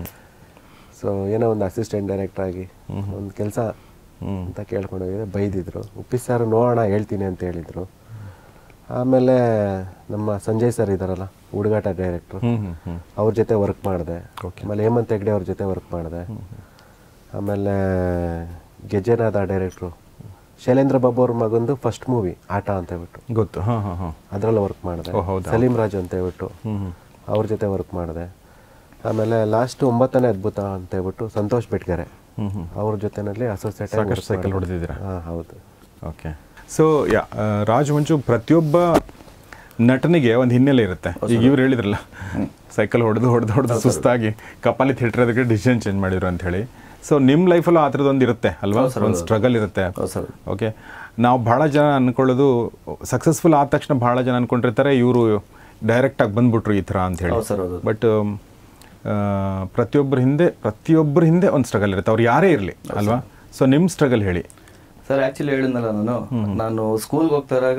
ಸೊ ಏನೋ ಒಂದು ಅಸಿಸ್ಟೆಂಟ್ ಡೈರೆಕ್ಟರ್ ಆಗಿ ಒಂದು ಕೆಲಸ ಅಂತ ಕೇಳ್ಕೊಂಡು ಹೋಗಿದ್ದೆ. ಬೈದಿದ್ರು. ಉಪ್ಪಿ ಸರ್ ನೋಡೋಣ ಹೇಳ್ತೀನಿ ಅಂತ ಹೇಳಿದರು. ಆಮೇಲೆ ನಮ್ಮ ಸಂಜಯ್ ಸರ್ ಇದ್ದಾರಲ್ಲ, ಹುಡುಗಾಟ ಡೈರೆಕ್ಟ್ರು, ಅವ್ರ ಜೊತೆ ವರ್ಕ್ ಮಾಡಿದೆ. ಆಮೇಲೆ ಹೇಮಂತ್ ಹೆಗ್ಡೆ ಅವ್ರ ಜೊತೆ ವರ್ಕ್ ಮಾಡಿದೆ. ಆಮೇಲೆ ಗೆಜ್ಜೆನಾದ ಡೈರೆಕ್ಟ್ರು ಶೈಲೇಂದ್ರ ಬಾಬು ಅವ್ರ ಮಗಂದು ಫಸ್ಟ್ ಮೂವಿ ಆಟ ಅಂತ ಹೇಳ್ಬಿಟ್ಟು ಗೊತ್ತು. ಅದರಲ್ಲಿ ವರ್ಕ್ ಮಾಡಿದೆ. ಸಲೀಂ ರಾಜ್ ಅಂತ ಹೇಳ್ಬಿಟ್ಟು ಅವ್ರ ಜೊತೆ ವರ್ಕ್ ಮಾಡಿದೆ. ಆಮೇಲೆ ಲಾಸ್ಟ್ 9ನೇ ಅದ್ಭುತ ಅಂತ ಹೇಳ್ಬಿಟ್ಟು ಸಂತೋಷ್ ಬೆಟ್ಗೆರೆ ಅವ್ರ ಜೊತೆನಲ್ಲಿ ಅಸೋಸಿಯೇಟ್ ಸೈಕಲ್ ಹೊಡೆದಿದ್ದೀರಾ? ಹೌದು. ಓಕೆ. ಸೊ ರಾಜ್ ಮಂಜು, ಪ್ರತಿಯೊಬ್ಬ ನಟನಿಗೆ ಒಂದು ಹಿನ್ನೆಲೆ ಇರುತ್ತೆ. ಈಗ ಇವ್ರು ಹೇಳಿದ್ರಲ್ಲ, ಸೈಕಲ್ ಹೊಡೆದು ಸುಸ್ತಾಗಿ ಕಪಾಲಿ ಥಿಯೇಟರ್ ಅದಕ್ಕೆ ಡಿಸಿಷನ್ ಚೇಂಜ್ ಮಾಡಿದ್ರು ಅಂತ ಹೇಳಿ. ಸೊ ನಿಮ್ಮ ಲೈಫಲ್ಲೂ ಆ ಥರದೊಂದು ಇರುತ್ತೆ ಅಲ್ವಾ, ಒಂದು ಸ್ಟ್ರಗಲ್ ಇರುತ್ತೆ. ಓಕೆ. ನಾವು ಭಾಳ ಜನ ಅಂದ್ಕೊಳ್ಳೋದು ಸಕ್ಸಸ್ಫುಲ್ ಆದ ತಕ್ಷಣ ಭಾಳ ಜನ ಅಂದ್ಕೊಂಡಿರ್ತಾರೆ ಇವರು ಡೈರೆಕ್ಟಾಗಿ ಬಂದ್ಬಿಟ್ರು ಈ ಥರ ಅಂತ ಹೇಳಿ. ಬಟ್ ಪ್ರತಿಯೊಬ್ಬರ ಹಿಂದೆ ಒಂದು ಸ್ಟ್ರಗಲ್ ಇರುತ್ತೆ, ಅವ್ರು ಯಾರೇ ಇರಲಿ ಅಲ್ವಾ. ಸೊ ನಿಮ್ಮ ಸ್ಟ್ರಗಲ್ ಹೇಳಿ ಸರ್. ಆ್ಯಕ್ಚುಲಿ ಹೇಳಿದ್ನಲ್ಲ, ನಾನು ಸ್ಕೂಲ್ಗೆ ಹೋಗ್ತಾರಾಗ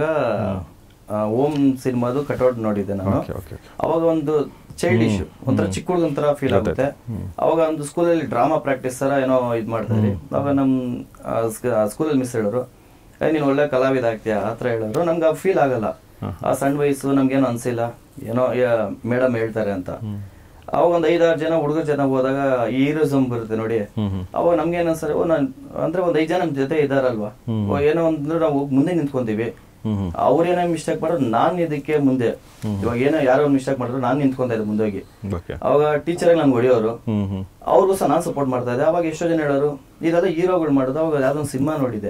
ಓಂ ಸಿನಿಮಾದು ಕಟ್ಔಟ್ ನೋಡಿದ್ದೆ ನಾನು. ಅವಾಗ ಒಂದು ಚೈಲ್ಡಿಶ್ ಒಂಥರ ಚಿಕ್ಕ ಹುಡುಗಂತರ ಫೀಲ್ ಆಗುತ್ತೆ. ಅವಾಗ ಒಂದು ಸ್ಕೂಲಲ್ಲಿ ಡ್ರಾಮಾ ಪ್ರಾಕ್ಟೀಸ್ ತರ ಏನೋ ಇದು ಮಾಡ್ತಾ ಇದ್ರಿ. ಅವಾಗ ನಮ್ಮ ಸ್ಕೂಲಲ್ಲಿ ಮಿಸ್ ಹೇಳೋರು, ನೀನು ಒಳ್ಳೆ ಕಲಾವಿದ ಆಗ್ತೀಯಾ ಆ ಥರ ಹೇಳೋರು. ನಮ್ಗೆ ಫೀಲ್ ಆಗಲ್ಲ, ಆ ಸಣ್ಣ ವಯಸ್ಸು ನಮ್ಗೇನು ಅನ್ಸಿಲ್ಲ, ಏನೋ ಮೇಡಮ್ ಹೇಳ್ತಾರೆ ಅಂತ. ಅವಾಗ ಒಂದು 5-6 ಜನ ಹುಡುಗರ ಜನ ಹೋದಾಗ ಈ ಹೀರೋಸಮ್ ಬರುತ್ತೆ ನೋಡಿ. ಅವಾಗ ನಮ್ಗೆ ಏನ್ ಅನ್ಸಲ್ಲ, ಅಂದ್ರೆ ಒಂದ್ 5 ಜನ ನಮ್ ಜೊತೆ ಇದಾರಲ್ವಾ, ಏನೋ ಒಂದು ನಾವು ಮುಂದೆ ನಿಂತ್ಕೊಂತೀವಿ. ಅವ್ರೇನೋ ಮಿಸ್ಟೇಕ್ ಮಾಡೋರು, ನಾನ್ ಇದಕ್ಕೆ ಮುಂದೆ. ಇವಾಗ ಏನೋ ಯಾರೋ ಮಿಸ್ಟೇಕ್ ಮಾಡಿದ್ರು ನಾನ್ ನಿಂತ್ಕೊಂತ ಇದ್ದೆ ಮುಂದೆ ಹೋಗಿ. ಅವಾಗ ಟೀಚರ್ ಆಗಿ ನಂಗೆ ಹೊಡಿಯೋರು, ಅವ್ರಿಗೂ ಸಹ ನಾನ್ ಸಪೋರ್ಟ್ ಮಾಡ್ತಾ ಇದ್ದೆ. ಅವಾಗ ಎಷ್ಟೋ ಜನ ಹೇಳೋರು ಇದೆಲ್ಲ ಹೀರೋಗಳು ಮಾಡೋದು. ಅವಾಗ ಯಾವ್ದೊಂದು ಸಿನಿಮಾ ನೋಡಿದೆ,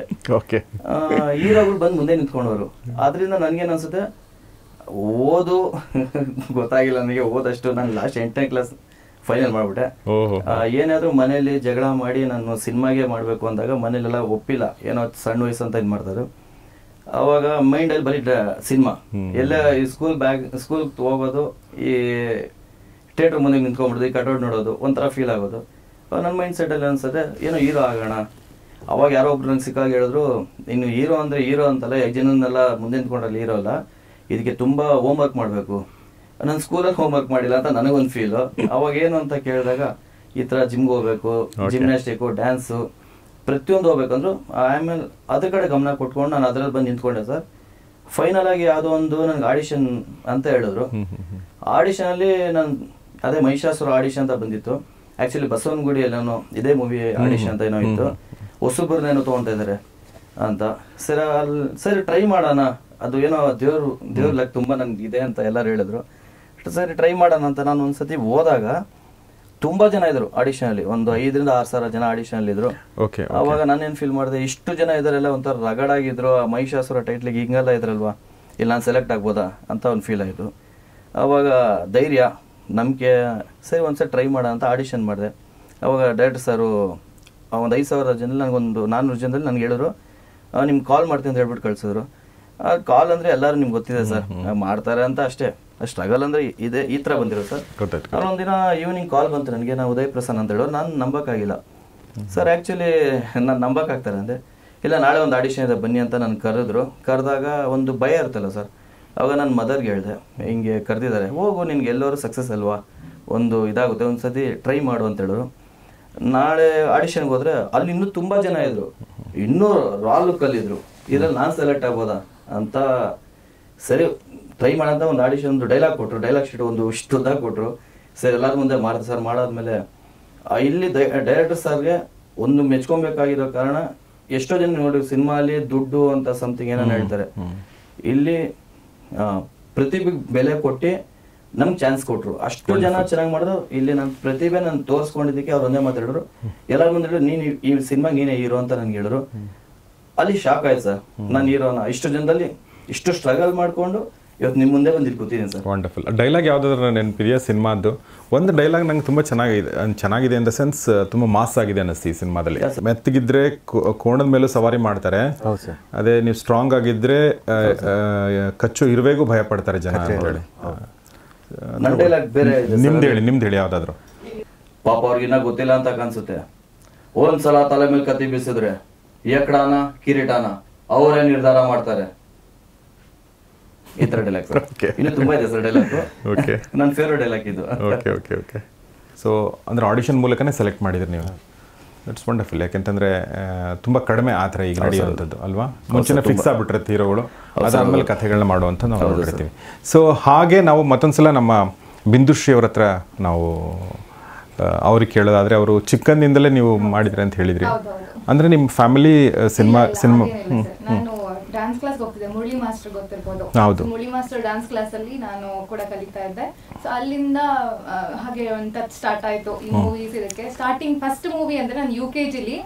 ಹೀರೋಗಳು ಬಂದು ಮುಂದೆ ನಿಂತ್ಕೊಂಡವರು. ಆದ್ರಿಂದ ನನ್ಗೇನ್ ಅನ್ಸುತ್ತೆ, ಓದು ಗೊತ್ತಾಗಿಲ್ಲ ನನಗೆ. ಓದಷ್ಟು ನಾನು ಲಾಸ್ಟ್ 8ನೇ ಕ್ಲಾಸ್ ಫೈನಲ್ ಮಾಡ್ಬಿಟ್ಟೆ. ಏನಾದ್ರು ಮನೇಲಿ ಜಗಳ ಮಾಡಿ ನಾನು ಸಿನಿಮಾಗೆ ಮಾಡ್ಬೇಕು ಅಂದಾಗ ಮನೇಲೆಲ್ಲ ಒಪ್ಪಿಲ್ಲ, ಏನೋ ಸಣ್ಣ ವಯಸ್ಸು ಅಂತ ಇದು ಮಾಡ್ತಾರೆ. ಅವಾಗ ಮೈಂಡ್ ಅಲ್ಲಿ ಬರೀ ಸಿನಿಮಾ, ಎಲ್ಲ ಈ ಸ್ಕೂಲ್ ಹೋಗೋದು, ಈ ಥಿಯೇಟರ್ ಮುಂದೆ ನಿಂತ್ಕೊಂಡ್ಬಿಡೋದು, ಈ ಕಟ್ಔಟ್ ನೋಡೋದು, ಒಂಥರ ಫೀಲ್ ಆಗೋದು. ನನ್ನ ಮೈಂಡ್ ಸೆಟ್ ಅಲ್ಲಿ ಅನ್ಸುತ್ತೆ ಏನೋ ಹೀರೋ ಆಗೋಣ. ಅವಾಗ ಯಾರೋ ಒಬ್ರು ನಂಗೆ ಸಿಕ್ಕಾಗ ಹೇಳಿದ್ರು, ಇನ್ನು ಹೀರೋ ಅಂದ್ರೆ ಹೀರೋ ಅಂತಲ್ಲ, 5 ಜನನ್ನೆಲ್ಲ ಮುಂದೆ ನಿಂತ್ಕೊಂಡ್ರಲ್ಲಿ ಹೀರೋ ಅಲ್ಲ, ಇದಕ್ಕೆ ತುಂಬಾ ಹೋಮ್ ವರ್ಕ್ ಮಾಡ್ಬೇಕು. ನಾನು ಸ್ಕೂಲಲ್ಲಿ ಹೋಮ್ ವರ್ಕ್ ಮಾಡಿಲ್ಲ ಅಂತ ನನಗೊಂದು ಫೀಲ್. ಅವಾಗ ಏನು ಅಂತ ಕೇಳಿದಾಗ, ಈ ತರ ಜಿಮ್ಗೆ ಹೋಗ್ಬೇಕು, ಜಿಮ್ನಾಸ್ಟಿಕ್, ಡ್ಯಾನ್ಸು, ಪ್ರತಿಯೊಂದು ಹೋಗ್ಬೇಕಂದ್ರು. ಆಮೇಲೆ ಅದ್ರ ಕಡೆ ಗಮನ ಕೊಟ್ಕೊಂಡು ನಾನು ಅದ್ರಲ್ಲಿ ಬಂದು ನಿಂತ್ಕೊಂಡೆ ಸರ್. ಫೈನಲ್ ಆಗಿ ಯಾವುದೋ ಒಂದು ನನ್ಗೆ ಆಡಿಷನ್ ಅಂತ ಹೇಳಿದ್ರು. ಆಡಿಷನ್ ಅಲ್ಲಿ ನಾನು ಅದೇ ಮಹಿಷಾಸುರ ಆಡಿಷನ್ ಅಂತ ಬಂದಿತ್ತು. ಆಕ್ಚುಲಿ ಬಸವನಗುಡಿಯಲ್ಲಿ ನಾನು ಇದೇ ಮೂವಿ ಆಡಿಷನ್ ಅಂತ ಏನೋ ಇತ್ತು, ಹೊಸಬ್ರನ್ನೇನೋ ತಗೊಂತಾ ಇದಾರೆ ಅಂತ. ಸರಿ ಟ್ರೈ ಮಾಡೋಣ, ಅದು ಏನೋ ದೇವ್ರ ಲಕ್ ತುಂಬಾ ನನ್ಗೆ ಇದೆ ಅಂತ ಎಲ್ಲರೂ ಹೇಳಿದ್ರು. ಸರಿ ಟ್ರೈ ಮಾಡೋಣ ಅಂತ ನಾನು ಒಂದ್ಸತಿ ಹೋದಾಗ ತುಂಬಾ ಜನ ಇದ್ರು ಆಡಿಷನ್ ಅಲ್ಲಿ. ಒಂದು 5,000 to 6,000 ಜನ ಆಡಿಷನ್ ಅಲ್ಲಿ ಇದ್ರು. ಅವಾಗ ನಾನೇನ್ ಫೀಲ್ ಮಾಡಿದೆ, ಇಷ್ಟು ಜನ ಇದಾರೆಲ್ಲ ಒಂಥರ ರಗಡಾಗಿದ್ರು. ಆ ಮಹಿಷಾಸುರ ಟೈಟ್ಲಿಗೆ ಹಿಂಗೆಲ್ಲ ಇದ್ರಲ್ವಾ, ಇಲ್ಲಿ ನಾನು ಸೆಲೆಕ್ಟ್ ಆಗ್ಬೋದಾ ಅಂತ ಒಂದು ಫೀಲ್ ಆಯ್ತು. ಅವಾಗ ಧೈರ್ಯ, ನಂಬಿಕೆ, ಸರಿ ಒಂದ್ಸರಿ ಟ್ರೈ ಮಾಡೋಣ ಅಂತ ಆಡಿಷನ್ ಮಾಡಿದೆ. ಅವಾಗ ಡೈರೆಕ್ಟರ್ ಸರು ಒಂದು 5,000 ಜನದಲ್ಲಿ ನನಗೊಂದು 400 ಜನದಲ್ಲಿ ನನಗೆ ಹೇಳಿದ್ರು, ನಿಮ್ಗೆ ಕಾಲ್ ಮಾಡ್ತೀನಿ ಅಂತ ಹೇಳ್ಬಿಟ್ಟು ಕಳ್ಸಿದ್ರು. ಕಾಲ್ ಅಂದ್ರೆ ಎಲ್ಲರೂ ನಿಮ್ಗೆ ಗೊತ್ತಿದೆ ಸರ್, ಮಾಡ್ತಾರೆ ಅಂತ ಅಷ್ಟೇ. ಸ್ಟ್ರಗಲ್ ಅಂದ್ರೆ ಇದೆ, ಈ ತರ ಬಂದಿರೋ ಸರ್. ಒಂದಿನ ಈವ್ನಿಂಗ್ ಕಾಲ್ ಬಂತು ನನಗೆ, ನಾ ಉದಯ್ ಪ್ರಸನ್ನ ಅಂತ ಹೇಳೋರು. ನಾನು ನಂಬಕ್ಕಾಗಿಲ್ಲ ಸರ್. ಆಕ್ಚುಲಿ ನಾನು ನಂಬಕ್ಕಾಗ್ತಾರೆ ಅಂದೆ. ಇಲ್ಲ, ನಾಳೆ ಒಂದು ಆಡಿಷನ್ ಇದೆ ಬನ್ನಿ ಅಂತ ನಾನು ಕರೆದ್ರು. ಕರೆದಾಗ ಒಂದು ಭಯ ಇರುತ್ತಲ್ಲ ಸರ್, ಅವಾಗ ನನ್ನ ಮದರ್ಗೆ ಹೇಳಿದೆ, ಹಿಂಗೆ ಕರೆದಿದ್ದಾರೆ, ಹೋಗು, ನಿನ್ಗೆ ಎಲ್ಲರೂ ಸಕ್ಸಸ್ ಅಲ್ವಾ, ಒಂದು ಇದಾಗುತ್ತೆ, ಒಂದು ಸತಿ ಟ್ರೈ ಮಾಡು ಅಂತ ಹೇಳಿದ್ರು. ನಾಳೆ ಆಡಿಷನ್ಗೆ ಹೋದರೆ ಅಲ್ಲಿ ಇನ್ನೂ ತುಂಬ ಜನ ಇದ್ರು, ಇನ್ನೂ ರಾ ಲುಕ್ಕಲ್ಲಿದ್ರು, ಇದರಲ್ಲಿ ನಾನು ಸೆಲೆಕ್ಟ್ ಆಗ್ಬೋದಾ ಅಂತ. ಸರಿ ಟ್ರೈ ಮಾಡೋಂಥ ಒಂದು ಆಡಿಷನ್, ಒಂದು ಡೈಲಾಗ್ ಕೊಟ್ಟರು, ಡೈಲಾಗ್ ಶೀಟ್ ಒಂದು ಇಷ್ಟುದ್ದಾಗ ಕೊಟ್ಟರು. ಸರಿ ಎಲ್ಲರ ಮುಂದೆ ಮಾಡಿದೆ ಸರ್. ಮಾಡಾದ್ಮೇಲೆ ಇಲ್ಲಿ ಡೈರೆಕ್ಟರ್ ಸರ್ಗೆ ಒಂದು ಮೆಚ್ಕೊಬೇಕಾಗಿರೋ ಕಾರಣ, ಎಷ್ಟೋ ಜನ ನೋಡಿ ಸಿನಿಮಾಲಿ ದುಡ್ಡು ಅಂತ ಸಮಥಿಂಗ್ ಏನೋ ಹೇಳ್ತಾರೆ, ಇಲ್ಲಿ ಪ್ರತಿಭೆಗೆ ಬೆಲೆ ಕೊಟ್ಟು ನಮ್ಗೆ ಚಾನ್ಸ್ ಕೊಟ್ರು. ಅಷ್ಟು ಜನ ಚೆನ್ನಾಗಿ ಮಾಡಿದ್ರು. ಇಲ್ಲಿ ನನ್ನ ಪ್ರತಿಭೆ ನಾನು ತೋರಿಸ್ಕೊಂಡಿದ್ದಕ್ಕೆ ಅವ್ರು ಒಂದೇ ಮಾತಾಡಿದ್ರು, ಎಲ್ಲರ ಮುಂದೆ ಹೇಳಿದ್ರು, ನೀನು ಈ ಸಿನಿಮಾಗೆ ನೀನೇ ಹೀರೋ ಅಂತ ನನ್ಗೆ ಹೇಳಿದ್ರು. ಅಲ್ಲಿ ಶಾಕ್ ಆಯ್ತು ಸರ್, ನಾನು ಹೀರೋನ ಇಷ್ಟು ಜನದಲ್ಲಿ ಇಷ್ಟು ಸ್ಟ್ರಗಲ್ ಮಾಡ್ಕೊಂಡು ಇವತ್ತು ನಿಮ್ಮ ಮುಂದೆ ಬಂದಿದ್ದು ಕೂತಿದ್ದೀನಿ ಸರ್. ವಂಡರ್ಫುಲ್. ಡೈಲಾಗ್ ಯಾವುದಾದ್ರು ನೆನಪಿದೆಯಾ ಸಿನಿಮಾದ್ದು? ಒಂದು ಡೈಲಾಗ್ ನಂಗೆ ತುಂಬ ಚೆನ್ನಾಗಿದೆ ಇನ್ ದ ಸೆನ್ಸ್ ತುಂಬ ಮಾಸ್ ಆಗಿದೆ ಅನ್ನಿಸ್ತು ಈ ಸಿನಿಮಾದಲ್ಲಿ. ಮೆತ್ತಗಿದ್ರೆ ಕೋಣದ ಮೇಲೂ ಸವಾರಿ ಮಾಡ್ತಾರೆ, ಅದೇ ನೀವು ಸ್ಟ್ರಾಂಗ್ ಆಗಿದ್ರೆ ಕಚ್ಚು ಇರುವೆಗೂ ಭಯ ಪಡ್ತಾರೆ ಜನ ಅಂತ ಹೇಳಿ. ನಿಮ್ದು ಹೇಳಿ ಯಾವ್ದಾದ್ರು. ಪಾಪ ಅವ್ರಿಗಿನ್ನ ಗೊತ್ತಿಲ್ಲ ಅಂತ ಕಾಣಿಸುತ್ತೆ, ಒಂದ್ಸಲ ತಲೆ ಮೇಲೆ ಕತ್ತಿ ಬೀಸಿದ್ರೆ ಎಕಡಾನ ಕಿರೀಟಾನ ಅವರೇ ನಿರ್ಧಾರ ಮಾಡ್ತಾರೆ. ಈ ತರ ಡೈಲಾಗ್ ಇನ್ನು ತುಂಬಾ ಇದೆ ಸರ್ ಡೈಲಾಗ್. ನನ್ನ ಫೇವ್ರೆಟ್ ಡೈಲಾಗ್ ಇದು. ಓಕೆ. ಸೊ ಅಂದ್ರೆ ಆಡಿಷನ್ ಮೂಲಕನೇ ಸೆಲೆಕ್ಟ್ ಮಾಡಿದ್ರಿ ನೀವು. That's wonderful. ಯಾಕೆಂತಂದ್ರೆ ತುಂಬ ಕಡಿಮೆ ಆ ಥರ ಈಗ ನಡೆಯುವಂಥದ್ದು ಅಲ್ವಾ. ಮುಂಚೆನೇ ಫಿಕ್ಸ್ ಆಗ್ಬಿಟ್ಟಿರುತ್ತೆ ಹೀರೋಗಳು, ಅದಾದ್ಮೇಲೆ ಕಥೆಗಳನ್ನ ಮಾಡುವಂಥ ನಾವು ನೋಡಿರ್ತೀವಿ. ಸೊ ಹಾಗೆ ನಾವು ಮತ್ತೊಂದ್ಸಲ ನಮ್ಮ ಬಿಂದುಶ್ರೀ ಅವ್ರ ಹತ್ರ ನಾವು ಅವ್ರಿಗೆ ಕೇಳೋದಾದ್ರೆ, ಅವರು ಚಿಕ್ಕಂದಿಂದಲೇ ನೀವು ಮಾಡಿದ್ರಿ ಅಂತ ಹೇಳಿದ್ರಿ. ಅಂದ್ರೆ ನಿಮ್ಮ ಫ್ಯಾಮಿಲಿ ಸಿನಿಮಾ ನಾನು ಡ್ಯಾನ್ಸ್ ಕ್ಲಾಸ್ ಹೋಗ್ತಿದ್ದೆ, ಮುರಳಿ ಮಾಸ್ಟರ್ ಗೊತ್ತಿರ್ಬೋದು. ಹೌದು, ಮುರಳಿ ಮಾಸ್ಟರ್ ಡ್ಯಾನ್ಸ್ ಕ್ಲಾಸ್ ಅಲ್ಲಿ ನಾನು ಕೂಡ ಕಲಿತಾ ಇದ್ದೆ. ಸೊ ಅಲ್ಲಿಂದ ಹಾಗೆ ಒಂದು ಟಚ್ ಸ್ಟಾರ್ಟ್ ಆಯ್ತು ಈ ಮೂವೀಸ್. ಇದಕ್ಕೆ ಸ್ಟಾರ್ಟಿಂಗ್ ಫಸ್ಟ್ ಮೂವಿ ಅಂದ್ರೆ ನಾನು UKG ಲಿ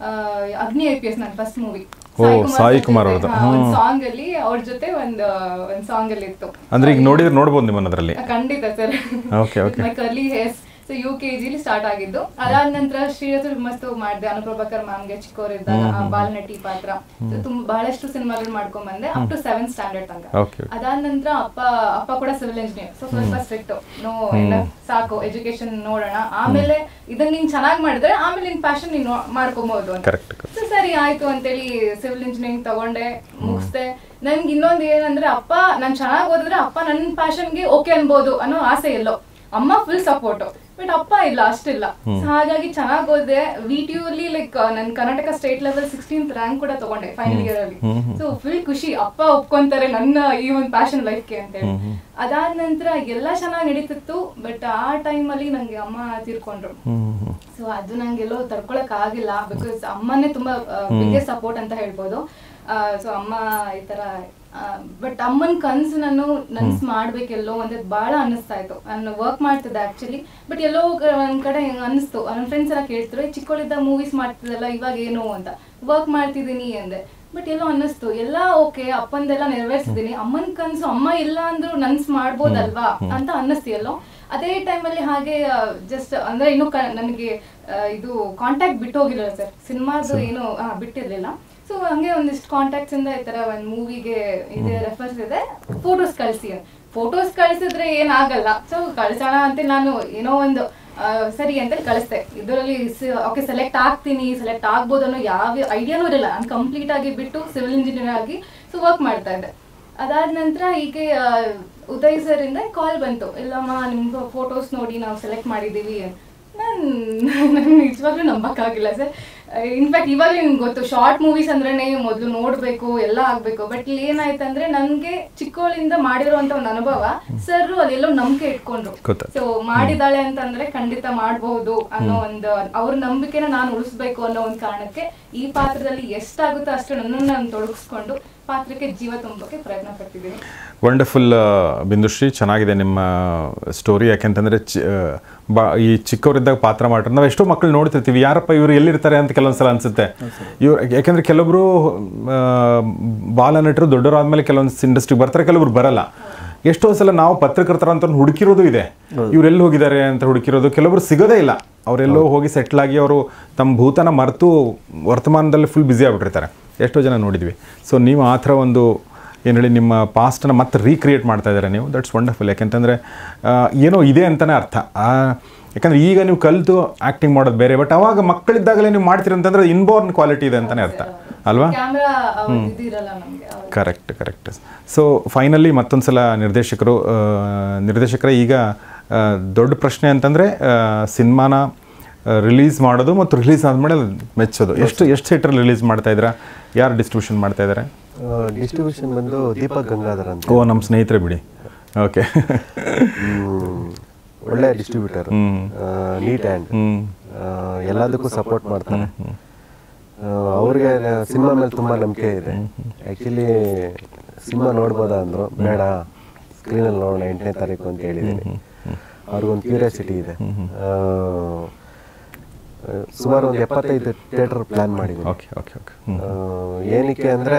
ಅಗ್ನಿ IPS ನನ್ನ ಫಸ್ಟ್ ಮೂವಿ. ಸಾಯಿ ಕುಮಾರ್ ಅವ್ರದ್ದು ಸಾಂಗ್ ಅಲ್ಲಿ ಅವ್ರ ಜೊತೆ ಒಂದು ಸಾಂಗ್ ಅಲ್ಲಿ ಇತ್ತು. ಅಂದ್ರೆ ಈಗ ನೋಡಿದ್ರೆ ನೋಡ್ಬೋದು ನಿಮ್ಮನ್ನ ಅದರಲ್ಲಿ. ಖಂಡಿತ sir. My curly hairs. So UKG ಲಿ ಸ್ಟಾರ್ಟ್ ಆಗಿದ್ದು. ಅದಾದ ನಂತರ ಶ್ರೀರಥ ಮಸ್ತು ಮಾಡಿದೆ, ಅನುಪ್ರಭಾಕರ್ ಮ್ಯಾಮ್ಗೆ ಚಿಕ್ಕವರಿದ್ದಾಗ ಬಾಲನಟಿ ಪಾತ್ರ. ಬಹಳಷ್ಟು ಸಿನಿಮಾಗಳು ಮಾಡ್ಕೊಂಡ್ ಬಂದೆ ಅಪ್ ಟು 7th ಸ್ಟ್ಯಾಂಡರ್ಡ್ ತನಕ. ಅದಾದ ನಂತರ ಅಪ್ಪ ಕೂಡ ಸಿವಿಲ್ ಇಂಜಿನಿಯರ್. ಸೊ ಸ್ವಲ್ಪ ಸ್ಟ್ರಿಕ್ಟ್, ನೋ ಸಾಕು ಎಜುಕೇಶನ್ ನೋಡೋಣ, ಆಮೇಲೆ ಇದನ್ನ ನೀನ್ ಚೆನ್ನಾಗಿ ಮಾಡಿದ್ರೆ ಆಮೇಲೆ ನಿನ್ ಪ್ಯಾಷನ್ ನೀನ್ ಮಾಡ್ಕೊಬಹುದು ಅಂತ. ಸೊ ಸರಿ ಆಯ್ತು ಅಂತೇಳಿ ಸಿವಿಲ್ ಇಂಜಿನಿಯರಿಂಗ್ ತಗೊಂಡೆ, ಮುಗಿಸ್ದೆ. ನನ್ಗೆ ಇನ್ನೊಂದು ಏನಂದ್ರೆ, ಅಪ್ಪ ನಾನ್ ಚೆನ್ನಾಗಿ ಓದಿದ್ರೆ ಅಪ್ಪ ನನ್ನ ಪ್ಯಾಷನ್ಗೆ ಓಕೆ ಅನ್ಬೋದು ಅನ್ನೋ ಆಸೆ ಎಲ್ಲೋ. ಅಮ್ಮ ಫುಲ್ ಸಪೋರ್ಟ್, ಬಟ್ ಅಪ್ಪ ಇಲ್ಲ, ಅಷ್ಟಿಲ್ಲ. ಹಾಗಾಗಿ ಚೆನ್ನಾಗಿ ಓದಿದೆ. VTU ಅಲ್ಲಿ ಲೈಕ್ ನನ್ Karnataka state level 16th rank ಕೂಡ ತಗೊಂಡೆ ಫೈನಲ್ ಇಯರ್ ಅಲ್ಲಿ. ಸೊ ಫುಲ್ ಖುಷಿ, ಅಪ್ಪ ಒಪ್ಕೊಂತಾರೆ ನನ್ನ ಈ ಒಂದು ಪ್ಯಾಷನ್ ಲೈಫ್ಗೆ ಅಂತ ಹೇಳಿ. ಅದಾದ ನಂತರ ಎಲ್ಲ ಚೆನ್ನಾಗಿ ನಡೀತಿತ್ತು. ಬಟ್ ಆ ಟೈಮ್ ಅಲ್ಲಿ ನಂಗೆ ಅಮ್ಮ ತೀರ್ಕೊಂಡ್ರು. ಸೊ ಅದು ನಂಗೆಲ್ಲೋ ತಡ್ಕೊಳಕ್ ಆಗಿಲ್ಲ, ಬಿಕಾಸ್ ಅಮ್ಮನೇ ತುಂಬಾ ಬಿಗ್ಗೆಸ್ಟ್ ಸಪೋರ್ಟ್ ಅಂತ ಹೇಳ್ಬೋದು. ಸೊ ಅಮ್ಮ ಈ ತರ, ಬಟ್ ಅಮ್ಮನ್ ಕನ್ಸು ನಾನು ನನ್ಸ್ ಮಾಡ್ಬೇಕೆಲ್ಲೋ ಒಂದ್ ಬಹಳ ಅನ್ನಿಸ್ತಾ ಇತ್ತು. ನಾನು ವರ್ಕ್ ಮಾಡ್ತಿದ್ದೆ ಆಕ್ಚುಲಿ, ಬಟ್ ಎಲ್ಲೋ ಒಂದ್ ಕಡೆ ಅನ್ನಿಸ್ತು. ನನ್ನ ಫ್ರೆಂಡ್ಸ್ ಎಲ್ಲ ಕೇಳ್ತಿದ್ರು, ಚಿಕ್ಕವಳಿದ್ದ ಮೂವೀಸ್ ಮಾಡ್ತಿದ್ದಲ್ಲ ಇವಾಗ ಏನು ಅಂತ. ವರ್ಕ್ ಮಾಡ್ತಿದ್ದೀನಿ ಅಂದೆ, ಬಟ್ ಎಲ್ಲೋ ಅನ್ನಿಸ್ತು ಎಲ್ಲ ಓಕೆ, ಅಪ್ಪಂದೆಲ್ಲ ನೆರವೇರಿಸಿದೀನಿ, ಅಮ್ಮನ್ ಕನ್ಸು ಅಮ್ಮ ಇಲ್ಲ ಅಂದ್ರು ನನ್ಸ್ ಮಾಡ್ಬೋದಲ್ವಾ ಅಂತ ಅನ್ನಿಸ್ತು ಎಲ್ಲೋ. ಅದೇ ಟೈಮಲ್ಲಿ ಹಾಗೆ ಜಸ್ಟ್ ಅಂದ್ರೆ ಇನ್ನು ನನಗೆ ಇದು ಕಾಂಟ್ಯಾಕ್ಟ್ ಬಿಟ್ಟು ಹೋಗಿಲ್ಲ ಸರ್, ಸಿನಿಮಾದು ಏನು ಬಿಟ್ಟಿರ್ಲಿಲ್ಲ. ಸೊ ಹಂಗೆ ಒಂದಿಷ್ಟು ಕಾಂಟ್ಯಾಕ್ಟ್ಸ್ ಇಂದ ಈ ತರ ಒಂದ್ ಮೂವಿಗೆ ಇದೆ ರೆಫರ್ಸ್ ಇದೆ, ಫೋಟೋಸ್ ಕಳಿಸಿ. ಫೋಟೋಸ್ ಕಳಿಸಿದ್ರೆ ಏನಾಗಲ್ಲ, ಸೊ ಕಳ್ಸೋಣ ಅಂತ ನಾನು ಏನೋ ಒಂದು ಸರಿ ಅಂತ ಕಳಿಸ್ದೆ. ಇದರಲ್ಲಿ ಓಕೆ ಸೆಲೆಕ್ಟ್ ಆಗ್ತೀನಿ, ಸೆಲೆಕ್ಟ್ ಆಗ್ಬೋದು ಅನ್ನೋ ಯಾವ ಐಡಿಯಾನೂ ಇರಲಿಲ್ಲ. ನಾನು ಕಂಪ್ಲೀಟ್ ಆಗಿ ಬಿಟ್ಟು ಸಿವಿಲ್ ಇಂಜಿನಿಯರ್ ಆಗಿ ಸೊ ವರ್ಕ್ ಮಾಡ್ತಾ ಇದ್ದೆ. ಅದಾದ ನಂತರ ಹೀಗೆ ಉದಯ್ ಸರ್ ಇಂದ ಕಾಲ್ ಬಂತು, ಇಲ್ಲಮ್ಮ ನಿಮ್ದು ಫೋಟೋಸ್ ನೋಡಿ ನಾವು ಸೆಲೆಕ್ಟ್ ಮಾಡಿದ್ದೀವಿ. ನಾನು ನಿಜವಾಗ್ಲೂ ನಂಬಕ್ಕಾಗಿಲ್ಲ ಸರ್. ಇನ್ಫ್ಯಾಕ್ಟ್ ಇವಾಗಲೇ ನಿಮ್ಗೆ ಗೊತ್ತು, ಶಾರ್ಟ್ ಮೂವೀಸ್ ಅಂದ್ರೆ ಮೊದಲು ನೋಡ್ಬೇಕು, ಎಲ್ಲ ಆಗ್ಬೇಕು. ಬಟ್ ಇಲ್ಲಿ ಏನಾಯ್ತಂದ್ರೆ ನನ್ಗೆ ಚಿಕ್ಕವಳಿಂದ ಮಾಡಿರುವಂತ ಒಂದು ಅನುಭವ, ಸರ್ ಅದೆಲ್ಲೋ ನಂಬಿಕೆ ಇಟ್ಕೊಂಡ್ರು. ಸೊ ಮಾಡಿದಾಳೆ ಅಂತಂದ್ರೆ ಖಂಡಿತ ಮಾಡಬಹುದು ಅನ್ನೋ ಒಂದು ಅವ್ರ ನಂಬಿಕೆನ ನಾನು ಉಳಿಸ್ಬೇಕು ಅನ್ನೋ ಒಂದು ಕಾರಣಕ್ಕೆ ಈ ಪಾತ್ರದಲ್ಲಿ ಎಷ್ಟಾಗುತ್ತೋ ಅಷ್ಟು ನನ್ನನ್ನು ನಾನು ತೊಡಗಿಸ್ಕೊಂಡು ಪಾತ್ರಕ್ಕೆ ಜೀವ ತುಂಬಕ್ಕೆ ಪ್ರಯತ್ನ ಪಡ್ತಿದ್ದೀನಿ. ವಂಡರ್ಫುಲ್ ಬಿಂದುಶ್ರೀ, ಚೆನ್ನಾಗಿದೆ ನಿಮ್ಮ ಸ್ಟೋರಿ. ಯಾಕೆಂತಂದರೆ ಈ ಚಿಕ್ಕವರಿದ್ದಾಗ ಪಾತ್ರ ಮಾಡ್ತಾರೆ, ನಾವು ಎಷ್ಟೋ ಮಕ್ಕಳು ನೋಡ್ತಿರ್ತೀವಿ, ಯಾರಪ್ಪ ಇವರು ಎಲ್ಲಿರ್ತಾರೆ ಅಂತ ಕೆಲವೊಂದ್ಸಲ ಅನಿಸುತ್ತೆ. ಇವ್ರು ಯಾಕೆಂದರೆ ಕೆಲವೊಬ್ರು ಬಾಲ ನಟರು ದೊಡ್ಡವರಾದ್ಮೇಲೆ ಕೆಲವೊಂದು ಇಂಡಸ್ಟ್ರಿಗೆ ಬರ್ತಾರೆ, ಕೆಲವರು ಬರಲ್ಲ. ಎಷ್ಟೋ ಸಲ ನಾವು ಪತ್ರಕರ್ತರ ಅಂತ ಹುಡುಕಿರೋದು ಇದೆ, ಇವರೆಲ್ಲಿ ಹೋಗಿದ್ದಾರೆ ಅಂತ ಹುಡುಕಿರೋದು. ಕೆಲವರು ಸಿಗೋದೇ ಇಲ್ಲ, ಅವರೆಲ್ಲೋ ಹೋಗಿ ಸೆಟ್ಲಾಗಿ ಅವರು ತಮ್ಮ ಭೂತನ ಮರೆತು ವರ್ತಮಾನದಲ್ಲಿ ಫುಲ್ ಬ್ಯುಸಿ ಆಗಿಬಿಟ್ಟಿರ್ತಾರೆ. ಎಷ್ಟೋ ಜನ ನೋಡಿದ್ವಿ. ಸೊ ನೀವು ಆ ಥರ ಒಂದು ಏನು ಹೇಳಿ ನಿಮ್ಮ ಪಾಸ್ಟನ್ನು ಮತ್ತೆ ರೀಕ್ರಿಯೇಟ್ ಮಾಡ್ತಾ ಇದ್ದಾರೆ ನೀವು. That's wonderful. ಯಾಕೆಂತಂದರೆ ಏನೋ ಇದೆ ಅಂತಲೇ ಅರ್ಥ. ಯಾಕಂದರೆ ಈಗ ನೀವು ಕಲಿತು ಆ್ಯಕ್ಟಿಂಗ್ ಮಾಡೋದು ಬೇರೆ, ಬಟ್ ಅವಾಗ ಮಕ್ಕಳಿದ್ದಾಗಲೇ ನೀವು ಮಾಡ್ತೀರಿ ಅಂತಂದರೆ ಇನ್ಬೋರ್ನ್ ಕ್ವಾಲಿಟಿ ಇದೆ ಅಂತಲೇ ಅರ್ಥ. ಅಲ್ವಾ? ಕ್ಯಾಮ್ರಾ ಇದಿರಲ್ಲ ನಮಗೆ. ಕರೆಕ್ಟ್. ಸೊ ಫೈನಲಿ ಮತ್ತೊಂದು ಸಲ ನಿರ್ದೇಶಕರೇ, ಈಗ ದೊಡ್ಡ ಪ್ರಶ್ನೆ ಅಂತಂದರೆ ಸಿನಿಮಾನ ರಿಲೀಸ್ ಮಾಡೋದು ಮತ್ತು ರಿಲೀಸ್ ಆದಮೇಲೆ ಮೆಚ್ಚೋದು. ಎಷ್ಟು ಥಿಯೇಟ್ರಲ್ಲಿ ರಿಲೀಸ್ ಮಾಡ್ತಾ ಇದ್ದೀರಾ? ಯಾರು ಡಿಸ್ಟ್ರಿಬ್ಯೂಷನ್ ಮಾಡ್ತಾ ಇದ್ದಾರೆ? ಡಿಸ್ಟ್ರಿಬ್ಯೂಷನ್ ಬಂದು ದೀಪಕ್ ಗಂಗಾಧರ್ ಅಂತ. ಓ, ನಮ್ಮ ಸ್ನೇಹಿತರೆ ಬಿಡಿ. ಓಕೆ. ಒಳ್ಳೆ ಡಿಸ್ಟ್ರಿಬ್ಯೂಟರ್, ನೀಟ್ ಆ್ಯಂಡ್ ಎಲ್ಲದಕ್ಕೂ ಸಪೋರ್ಟ್ ಮಾಡ್ತಾರೆ. ಅವ್ರಿಗೆ ಸಿನಿಮಾ ಮೇಲೆ ತುಂಬ ನಂಬಿಕೆ ಇದೆ. ಆ್ಯಕ್ಚುಲಿ ಸಿನಿಮಾ ನೋಡ್ಬೋದಾ ಅಂದರು, ಬೇಡ ಸ್ಕ್ರೀನಲ್ಲಿ ನೋಡೋಣ 8ನೇ ತಾರೀಕು ಅಂತ ಹೇಳಿದ್ದೀನಿ. ಅವ್ರಿಗೊಂದು ಕ್ಯೂರಿಯಾಸಿಟಿ ಇದೆ. ಸುಮಾರು ಒಂದು 75 ಥಿಯೇಟರ್ ಪ್ಲ್ಯಾನ್ ಮಾಡಿದ್ದೀನಿ. ಏನಕ್ಕೆ ಅಂದರೆ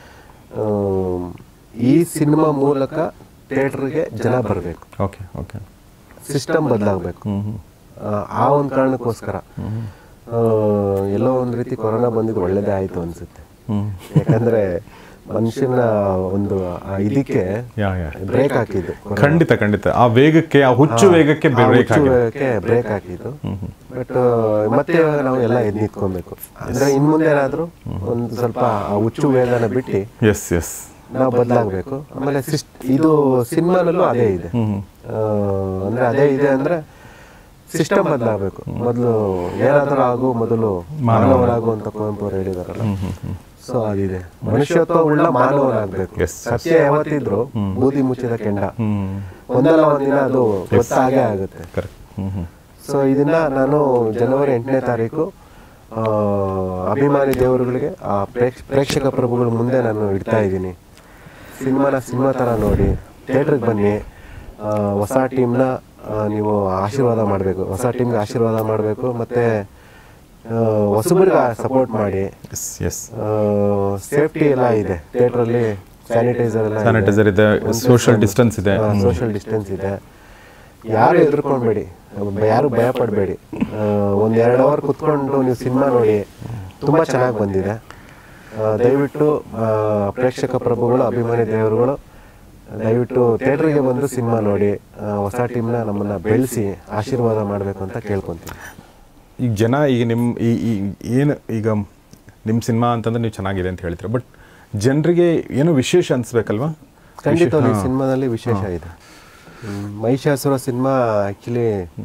ಈ ಸಿನಿಮಾ ಮೂಲಕ ಥಿಯೇಟ್ರಿಗೆ ಜನ ಬರಬೇಕು, ಸಿಸ್ಟಮ್ ಬದಲಾಗಬೇಕು. ಆ ಒಂದು ಕಾರಣಕ್ಕೋಸ್ಕರ ಎಲ್ಲೋ ಒಂದು ರೀತಿ ಕೊರೋನಾ ಬಂದಿದ್ದು ಒಳ್ಳೇದೇ ಆಯಿತು ಅನಿಸುತ್ತೆ. ಯಾಕಂದರೆ ಮನುಷ್ಯನ ಒಂದು ಇದಕ್ಕೆ ಬ್ರೇಕ್ ಹಾಕಿದ್ದು, ಖಂಡಿತ ಆ ವೇಗಕ್ಕೆ, ಆ ಹುಚ್ಚು ವೇಗಕ್ಕೆ ಬ್ರೇಕ್ ಹಾಕಿದ್ದು. ಬಟ್ ಮತ್ತೆ ನಾವು ಎಲ್ಲ ಎದ್ದು ನಿಂತ್ಕೊಬೇಕು. ಅಂದರೆ ಇನ್ನು ಮುಂದೆ ಏನಾದರೂ ಒಂದು ಸ್ವಲ್ಪ ಆ ಹುಚ್ಚು ವೇಗನ ಬಿಟ್ಟು ನಾವು ಬದಲಾಗಬೇಕು. ಆಮೇಲೆ ಇದು ಸಿನಿಮಾನಲ್ಲೂ ಅದೇ ಇದೆ. ಅಂದರೆ ಅದೇ ಇದೆ ಅಂದರೆ ಸಿಸ್ಟಮ್ ಬದಲಾಗಬೇಕು. ಮೊದಲು ಏನಾದರೂ ಆಗು, ಮೊದಲು ಮಾನವನಾಗು ಅಂತ ಕುವೆಂಪು ಅವರು ಹೇಳಿದಾರಲ್ಲ. ಸೊ ಅದಿದೆ, ಮನುಷ್ಯತ್ವ ಉಳ್ಳ ಮಾನವನಾಗಬೇಕು. ಸತ್ಯ ಯಾವತ್ತಿದ್ರು ಬೂದಿ ಮುಚ್ಚಿದ ಕೆಂಡ, ಒಂದಲ್ಲ ಒಂದಿನ ಅದು ಗೊತ್ತಾಗೇ ಆಗುತ್ತೆ. ಸೊ ಇದನ್ನ ನಾನು ಜನವರಿ 8ನೇ ತಾರೀಕು ಅಭಿಮಾನಿ ದೇವರುಗಳಿಗೆ, ಆ ಪ್ರೇಕ್ಷಕ ಪ್ರಭುಗಳ ಮುಂದೆ ನಾನು ಇಡ್ತಾ ಇದ್ದೀನಿ. ಸಿನಿಮಾ ಥರ ನೋಡಿ ಥಿಯೇಟ್ರಿಗೆ ಬನ್ನಿ. ಹೊಸ ಟೀಮ್ನ ನೀವು ಆಶೀರ್ವಾದ ಮಾಡಬೇಕು, ಹೊಸ ಟೀಮ್ಗೆ ಆಶೀರ್ವಾದ ಮಾಡಬೇಕು. ಮತ್ತು ಹೊಸಬರಿಗೆ ಸಪೋರ್ಟ್ ಮಾಡಿ. ಸೇಫ್ಟಿ ಎಲ್ಲ ಇದೆ ಥಿಯೇಟ್ರಲ್ಲಿ, ಸ್ಯಾನಿಟೈಸರ್ ಇದೆ, ಸೋಷಿಯಲ್ ಡಿಸ್ಟೆನ್ಸ್ ಇದೆ. ಯಾರು ಹೆದರ್ಕೊಳ್ಬೇಡಿ, ಯಾರು ಭಯ ಪಡಬೇಡಿ. ಒಂದು 2 ಅವರ್ ಕುತ್ಕೊಂಡು ನೀವು ಸಿನಿಮಾ ನೋಡಿ, ತುಂಬ ಚೆನ್ನಾಗಿ ಬಂದಿದೆ. ದಯವಿಟ್ಟು ಪ್ರೇಕ್ಷಕ ಪ್ರಭುಗಳು, ಅಭಿಮಾನಿ ದೇವರುಗಳು ದಯವಿಟ್ಟು ಥಿಯೇಟ್ರಿಗೆ ಬಂದು ಸಿನಿಮಾ ನೋಡಿ, ಹೊಸ ಟೀಮ್ನ ನಮ್ಮನ್ನು ಬೆಳೆಸಿ ಆಶೀರ್ವಾದ ಮಾಡಬೇಕು ಅಂತ ಕೇಳ್ಕೊತೀನಿ. ಈಗ ಜನ ಈಗ ಈಗ ನಿಮ್ಮ ಸಿನಿಮಾ ಅಂತಂದ್ರೆ ನೀವು ಚೆನ್ನಾಗಿದೆ ಅಂತ ಹೇಳ್ತೀರಾ, ಬಟ್ ಜನರಿಗೆ ಏನೋ ವಿಶೇಷ ಅನಿಸ್ಬೇಕಲ್ವಾ? ಖಂಡಿತವಾಗಿ ಸಿನಿಮಾದಲ್ಲಿ ವಿಶೇಷ ಇದೆ. ಮಹಿಷಾಸುರ ಸಿನಿಮಾ ಆ್ಯಕ್ಚುಲಿ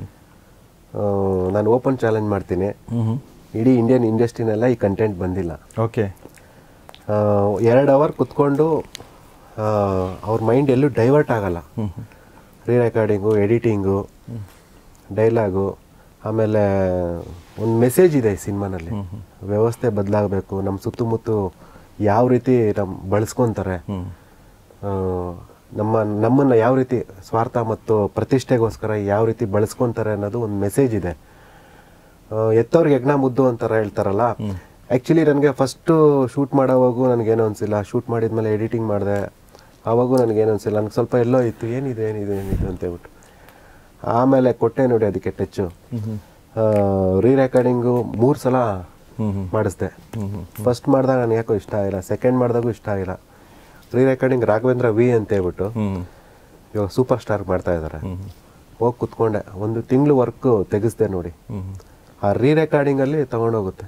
ನಾನು ಓಪನ್ ಚಾಲೆಂಜ್ ಮಾಡ್ತೀನಿ, ಇಡೀ ಇಂಡಿಯನ್ ಇಂಡಸ್ಟ್ರಿನೆಲ್ಲ ಈ ಕಂಟೆಂಟ್ ಬಂದಿಲ್ಲ. ಓಕೆ. 2 ಅವರ್ ಕುತ್ಕೊಂಡು ಅವ್ರ ಮೈಂಡ್ ಎಲ್ಲೂ ಡೈವರ್ಟ್ ಆಗಲ್ಲ. ರೀ ರೆಕಾರ್ಡಿಂಗು, ಎಡಿಟಿಂಗು, ಡೈಲಾಗು, ಆಮೇಲೆ ಒಂದು ಮೆಸೇಜ್ ಇದೆ ಈ ಸಿನಿಮಾನಲ್ಲಿ. ವ್ಯವಸ್ಥೆ ಬದಲಾಗಬೇಕು, ನಮ್ಮ ಸುತ್ತಮುತ್ತ ಯಾವ ರೀತಿ ಬಳಸ್ಕೊತಾರೆ, ನಮ್ಮನ್ನು ಯಾವ ರೀತಿ ಸ್ವಾರ್ಥ ಮತ್ತು ಪ್ರತಿಷ್ಠೆಗೋಸ್ಕರ ಯಾವ ರೀತಿ ಬಳಸ್ಕೊತಾರೆ ಅನ್ನೋದು ಒಂದು ಮೆಸೇಜ್ ಇದೆ. ಎತ್ತವ್ರಿಗೆ ಯಜ್ಞ ಮುದ್ದು ಅಂತಾರ ಹೇಳ್ತಾರಲ್ಲ. ಆ್ಯಕ್ಚುಲಿ ನನಗೆ ಫಸ್ಟು ಶೂಟ್ ಮಾಡೋವಾಗೂ ನನಗೇನೋ ಅನಿಸಿಲ್ಲ. ಶೂಟ್ ಮಾಡಿದ್ಮೇಲೆ ಎಡಿಟಿಂಗ್ ಮಾಡಿದೆ, ಆವಾಗೂ ನನಗೇನು ಅನಿಸಿಲ್ಲ. ನನಗೆ ಸ್ವಲ್ಪ ಎಲ್ಲೋ ಇತ್ತು, ಏನಿದೆ ಅಂತೇಳ್ಬಿಟ್ಟು ಆಮೇಲೆ ಕೊಟ್ಟೆ ನೋಡಿ ಅದಕ್ಕೆ ಟಚ್ಚು. ರೀ ರೆಕಾರ್ಡಿಂಗು 3 ಸಲ ಮಾಡಿಸ್ದೆ. ಫಸ್ಟ್ ಮಾಡಿದಾಗ ನನಗೆ ಯಾಕೋ ಇಷ್ಟ ಆಗಿಲ್ಲ, ಸೆಕೆಂಡ್ ಮಾಡಿದಾಗೂ ಇಷ್ಟ ಆಗಿಲ್ಲ. ರೀ ರೆಕಾರ್ಡಿಂಗ್ ರಾಘವೇಂದ್ರ ವಿ ಅಂತ ಹೇಳ್ಬಿಟ್ಟು ಇವಾಗ ಸೂಪರ್ ಸ್ಟಾರ್ ಮಾಡ್ತಾ ಇದ್ದಾರೆ. ಹೋಗಿ ಕುತ್ಕೊಂಡೆ, 1 ತಿಂಗಳು ವರ್ಕ್ ತೆಗೆಸ್ದೆ ನೋಡಿ. ಆ ರೀ ರೆಕಾರ್ಡಿಂಗಲ್ಲಿ ತಗೊಂಡೋಗುತ್ತೆ,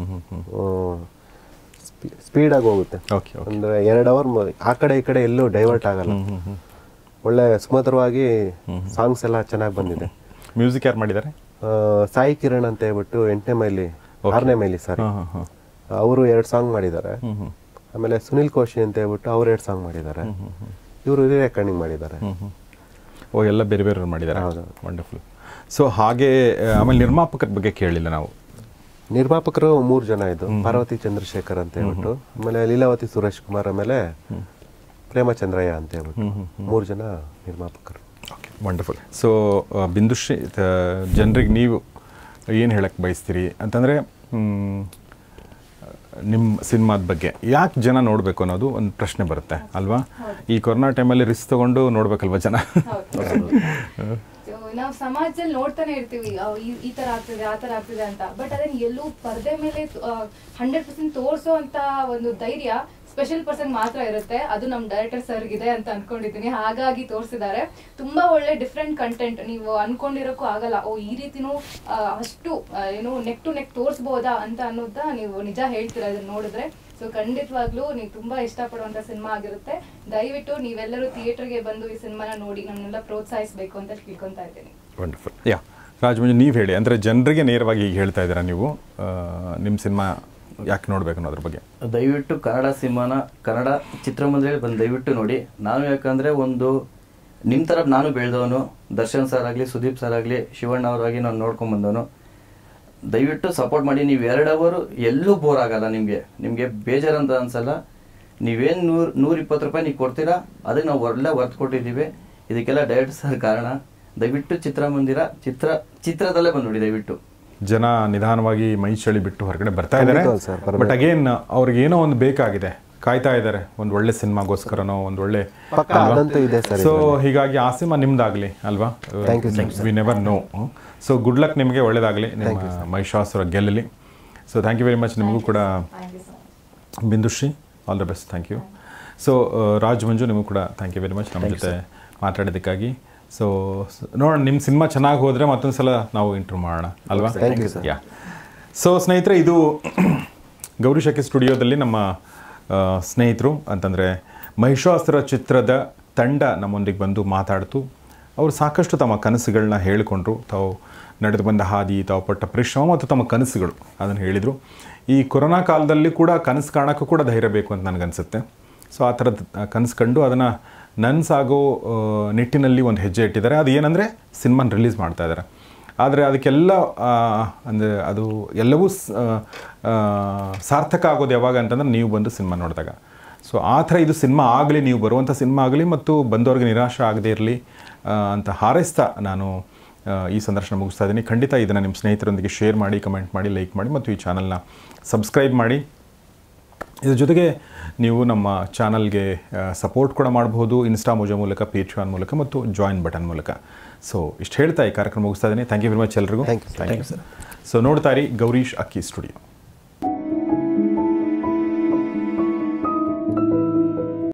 ಸ್ಪೀಡಾಗಿ ಹೋಗುತ್ತೆ. ಅಂದರೆ 2 ಅವರ್ ಆ ಕಡೆ ಈ ಕಡೆ ಎಲ್ಲೂ ಡೈವರ್ಟ್ ಆಗಲ್ಲ. ಒಳ್ಳೆ ಸುಮಧುರವಾಗಿ ಸಾಂಗ್ಸ್ ಎಲ್ಲ ಚೆನ್ನಾಗಿ ಬಂದಿದೆ. ಮ್ಯೂಸಿಕ್ ಯಾರು ಮಾಡಿದ್ದಾರೆ? ಸಾಯಿ ಕಿರಣ್ ಅಂತ ಹೇಳ್ಬಿಟ್ಟು 6ನೇ ಮೈಲಿ ಸಾರಿ, ಅವರು 2 ಸಾಂಗ್ ಮಾಡಿದ್ದಾರೆ. ಆಮೇಲೆ ಸುನಿಲ್ ಕೋಶಿ ಅಂತ ಹೇಳ್ಬಿಟ್ಟು ಅವ್ರು 2 ಸಾಂಗ್ ಮಾಡಿದ್ದಾರೆ. ಇವರು ರೀ ರೆಕಾರ್ಡಿಂಗ್ ಮಾಡಿದ್ದಾರೆ. ಓ, ಎಲ್ಲ ಬೇರೆ ಬೇರೆ ಮಾಡಿದ್ದಾರೆ. ಹೌದು, ವಂಡರ್ಫುಲ್. ಸೊ ಹಾಗೆ ಆಮೇಲೆ ನಿರ್ಮಾಪಕರ ಬಗ್ಗೆ ಕೇಳಿಲ್ಲ ನಾವು. ನಿರ್ಮಾಪಕರು 3 ಜನ ಇದ್ದು, ಪಾರ್ವತಿ ಚಂದ್ರಶೇಖರ್ ಅಂತ ಹೇಳ್ಬಿಟ್ಟು, ಆಮೇಲೆ ಲೀಲಾವತಿ ಸುರೇಶ್ ಕುಮಾರ್, ಆಮೇಲೆ ಪ್ರೇಮಚಂದ್ರಯ್ಯ ಅಂತ ಹೇಳ್ಬಿಟ್ಟು 3 ಜನ ನಿರ್ಮಾಪಕರು. Okay, wonderful. ಸೊ ಬಿಂದುಶ್ರೀ, ಜನರಿಗೆ ನೀವು ಏನು ಹೇಳಕ್ಕೆ ಬಯಸ್ತೀರಿ ಅಂತಂದರೆ, ನಿಮ್ಮ ಸಿನಿಮಾದ ಬಗ್ಗೆ ಯಾಕೆ ಜನ ನೋಡಬೇಕು ಅನ್ನೋದು ಒಂದು ಪ್ರಶ್ನೆ ಬರುತ್ತೆ ಅಲ್ವಾ? ಈ ಕೊರೋನಾ ಟೈಮಲ್ಲಿ ರಿಸ್ಕ್ ತೊಗೊಂಡು ನೋಡ್ಬೇಕಲ್ವ ಜನ? ನಾವು ಸಮಾಜದಲ್ಲಿ ನೋಡ್ತಾನೆ ಇರ್ತೀವಿ, ಈ ತರ ಆಗ್ತಿದೆ, ಆ ತರ ಆಗ್ತಿದೆ ಅಂತ. ಬಟ್ ಅದನ್ನ ಎಲ್ಲೂ ಪರದೆ ಮೇಲೆ 100% ತೋರಿಸೋ ಅಂತ ಒಂದು ಧೈರ್ಯ ಸ್ಪೆಷಲ್ ಪರ್ಸನ್ ಮಾತ್ರ ಇರುತ್ತೆ. ಅದು ನಮ್ಮ ಡೈರೆಕ್ಟರ್ ಸರ್ಗಿದೆ ಅಂತ ಅನ್ಕೊಂಡಿದ್ದೀನಿ. ಹಾಗಾಗಿ ತೋರಿಸಿದ್ದಾರೆ. ತುಂಬಾ ಒಳ್ಳೆ ಡಿಫ್ರೆಂಟ್ ಕಂಟೆಂಟ್. ನೀವು ಅನ್ಕೊಂಡಿರೋಕ್ಕೂ ಆಗಲ್ಲ, ಓ ಈ ರೀತಿನೂ ಅಷ್ಟು ಏನು ನೆಕ್ ಟು ನೆಕ್ ತೋರಿಸ್ಬೋದಾ ಅಂತ ಅನ್ನೋದ ನೀವು ನಿಜ ಹೇಳ್ತೀರಾ ಇದನ್ನ ನೋಡಿದ್ರೆ. ಸೊ ಖಂಡಿತವಾಗ್ಲೂ ನೀವು ತುಂಬಾ ಇಷ್ಟಪಡುವಂತ ಸಿನಿಮಾ ಆಗಿರುತ್ತೆ. ದಯವಿಟ್ಟು ನೀವೆಲ್ಲರೂ ಥಿಯೇಟರ್ಗೆ ಬಂದು ಈ ಸಿನಿಮಾನ ನೋಡಿ ನಮ್ಮನ್ನೆಲ್ಲ ಪ್ರೋತ್ಸಾಹಿಸಬೇಕು ಅಂತ ಕೇಳ್ಕೊಂತಾ ಇದ್ದೀನಿ. ವಂಡರ್ಫುಲ್. ಯಾ ರಾಜಮಂಜು, ನೀವು ಹೇಳಿ, ಅಂದರೆ ಜನರಿಗೆ ನೇರವಾಗಿ ಈಗ ಹೇಳ್ತಾ ಇದ್ದೀರಾ ನೀವು, ನಿಮ್ಮ ಸಿನಿಮಾ ಯಾಕೆ ನೋಡಬೇಕು ಅನ್ನೋದ್ರ ಬಗ್ಗೆ. ದಯವಿಟ್ಟು ಕನ್ನಡ ಸಿನಿಮಾನ ಕನ್ನಡ ಚಿತ್ರಮಂದಿರದಲ್ಲಿ ಬಂದು ದಯವಿಟ್ಟು ನೋಡಿ. ನಾನು ಯಾಕಂದರೆ ಒಂದು ನಿಮ್ಮ ಥರ ನಾನು ಬೆಳೆದವನು, ದರ್ಶನ್ ಸರ್ ಆಗಲಿ, ಸುದೀಪ್ ಸರ್ ಆಗಲಿ, ಶಿವಣ್ಣ ಅವರಾಗಿ ನಾನು ನೋಡ್ಕೊಂಬಂದವನು. ದಯವಿಟ್ಟು ಸಪೋರ್ಟ್ ಮಾಡಿ. ನೀವು 2 ಅವರ್ ಎಲ್ಲೂ ಬೋರ್ ಆಗಲ್ಲ, ನಿಮಗೆ ಬೇಜಾರಂತ ಅನ್ಸಲ್ಲ. ನೀವೇನು 120 ರೂಪಾಯಿ ನೀವು ಕೊಡ್ತೀರಾ, ಅದಕ್ಕೆ ನಾವು ಒಳ್ಳೆ ವರ್ತ್ ಕೊಟ್ಟಿದ್ದೀವಿ. ಇದಕ್ಕೆಲ್ಲ ಡೈರೆಕ್ಟರ್ ಸರ್ ಕಾರಣ. ದಯವಿಟ್ಟು ಚಿತ್ರಮಂದಿರ ಚಿತ್ರದಲ್ಲೇ ಬಂದು ನೋಡಿ. ದಯವಿಟ್ಟು ಜನ ನಿಧಾನವಾಗಿ ಮೈ ಚಳಿ ಬಿಟ್ಟು ಹೊರಗಡೆ ಬರ್ತಾ ಇದ್ದಾರೆ. ಬಟ್ ಅಗೇನ್ ಅವ್ರಿಗೆ ಏನೋ ಒಂದು ಬೇಕಾಗಿದೆ, ಕಾಯ್ತಾ ಇದ್ದಾರೆ ಒಂದು ಒಳ್ಳೆ ಸಿನಿಮಾಗೋಸ್ಕರನೋ, ಒಂದು ಒಳ್ಳೆ. ಸೊ ಹೀಗಾಗಿ ಆ ಸಿನಿಮಾ ನಿಮ್ದಾಗಲಿ ಅಲ್ವಾ, we never know. So good luck, ನಿಮಗೆ ಒಳ್ಳೇದಾಗಲಿ, ನಿಮ್ಮ ಮಹಿಷಾಸುರ ಗೆಲ್ಲಲಿ. So thank you very much. ನಿಮಗೂ ಕೂಡ Bindushree, all the best. Thank you. So Rajamanju, ನಿಮಗೂ ಕೂಡ ಥ್ಯಾಂಕ್ ಯು ವೆರಿ ಮಚ್ ನಮ್ಮ ಜೊತೆ ಮಾತಾಡೋದಕ್ಕಾಗಿ. ಸೊ ನೋಡೋಣ, ನಿಮ್ಮ ಸಿನಿಮಾ ಚೆನ್ನಾಗಿ ಹೋದರೆ ಮತ್ತೊಂದು ಸಲ ನಾವು ಇಂಟರ್ವ್ಯೂ ಮಾಡೋಣ ಅಲ್ವಾ. ಯಾ. ಸೊ ಸ್ನೇಹಿತರೆ, ಇದು ಗೌರಿ ಶಕ್ಕಿ ಸ್ಟುಡಿಯೋದಲ್ಲಿ ನಮ್ಮ ಸ್ನೇಹಿತರು ಅಂತಂದರೆ ಮಹಿಷಾಸುರ ಚಿತ್ರದ ತಂಡ ನಮ್ಮೊಂದಿಗೆ ಬಂದು ಮಾತಾಡ್ತು. ಅವರು ಸಾಕಷ್ಟು ತಮ್ಮ ಕನಸುಗಳನ್ನ ಹೇಳಿಕೊಂಡ್ರು. ತಾವು ನಡೆದು ಬಂದ ಹಾದಿ, ತಾವು ಪಟ್ಟ ಪರಿಶ್ರಮ ಮತ್ತು ತಮ್ಮ ಕನಸುಗಳು ಅದನ್ನು ಹೇಳಿದರು. ಈ ಕೊರೋನಾ ಕಾಲದಲ್ಲಿ ಕೂಡ ಕನಸು ಕಾಣೋಕ್ಕೂ ಕೂಡ ಧೈರ್ಯ ಬೇಕು ಅಂತ ನನಗನ್ಸುತ್ತೆ. ಸೊ ಆ ಥರದ ಕನಸು ಕಂಡು ಅದನ್ನು ನನಸಾಗೋ ನಿಟ್ಟಿನಲ್ಲಿ ಒಂದು ಹೆಜ್ಜೆ ಇಟ್ಟಿದ್ದಾರೆ. ಅದು ಏನಂದರೆ ಸಿನಿಮಾನ ರಿಲೀಸ್ ಮಾಡ್ತಾ ಇದ್ದಾರೆ. ಆದರೆ ಅದಕ್ಕೆಲ್ಲ ಅಂದರೆ ಅದು ಎಲ್ಲವೂ ಸಾರ್ಥಕ ಆಗೋದು ಯಾವಾಗ ಅಂತಂದ್ರೆ ನೀವು ಬಂದು ಸಿನಿಮಾ ನೋಡಿದಾಗ. ಸೊ ಆ ಥರ ಇದು ಸಿನಿಮಾ ಆಗಲಿ, ನೀವು ಬರುವಂಥ ಸಿನಿಮಾ ಆಗಲಿ ಮತ್ತು ಬಂದವ್ರಿಗೆ ನಿರಾಶೆ ಆಗದೇ ಇರಲಿ ಅಂತ ಹಾರೈಸ್ತಾ ನಾನು ಈ ಸಂದರ್ಶನ ಮುಗಿಸ್ತಾ ಇದ್ದೀನಿ. ಖಂಡಿತ ಇದನ್ನು ನಿಮ್ಮ ಸ್ನೇಹಿತರೊಂದಿಗೆ ಶೇರ್ ಮಾಡಿ, ಕಮೆಂಟ್ ಮಾಡಿ, ಲೈಕ್ ಮಾಡಿ ಮತ್ತು ಈ ಚಾನಲ್ನ ಸಬ್ಸ್ಕ್ರೈಬ್ ಮಾಡಿ. ಇದ್ರ ಜೊತೆಗೆ ನೀವು ನಮ್ಮ ಚಾನಲ್ಗೆ ಸಪೋರ್ಟ್ ಕೂಡ ಮಾಡಬಹುದು ಇನ್ಸ್ಟಾ ಮೋಜೋ ಮೂಲಕ, ಪೇಟ್ರಿಯಾನ್ ಮೂಲಕ ಮತ್ತು ಜಾಯಿನ್ ಬಟನ್ ಮೂಲಕ. ಸೊ ಇಷ್ಟು ಹೇಳ್ತಾ ಈ ಕಾರ್ಯಕ್ರಮ ಮುಗಿಸ್ತಾ ಇದ್ದೀನಿ. ಥ್ಯಾಂಕ್ ಯು ವೆರಿ ಮಚ್ ಎಲ್ರಿಗೂ. Thank you sir. ಸೊ ನೋಡ್ತಾ ಇರಿ ಗೌರೀಶ್ ಅಕ್ಕಿ ಸ್ಟುಡಿಯೋ.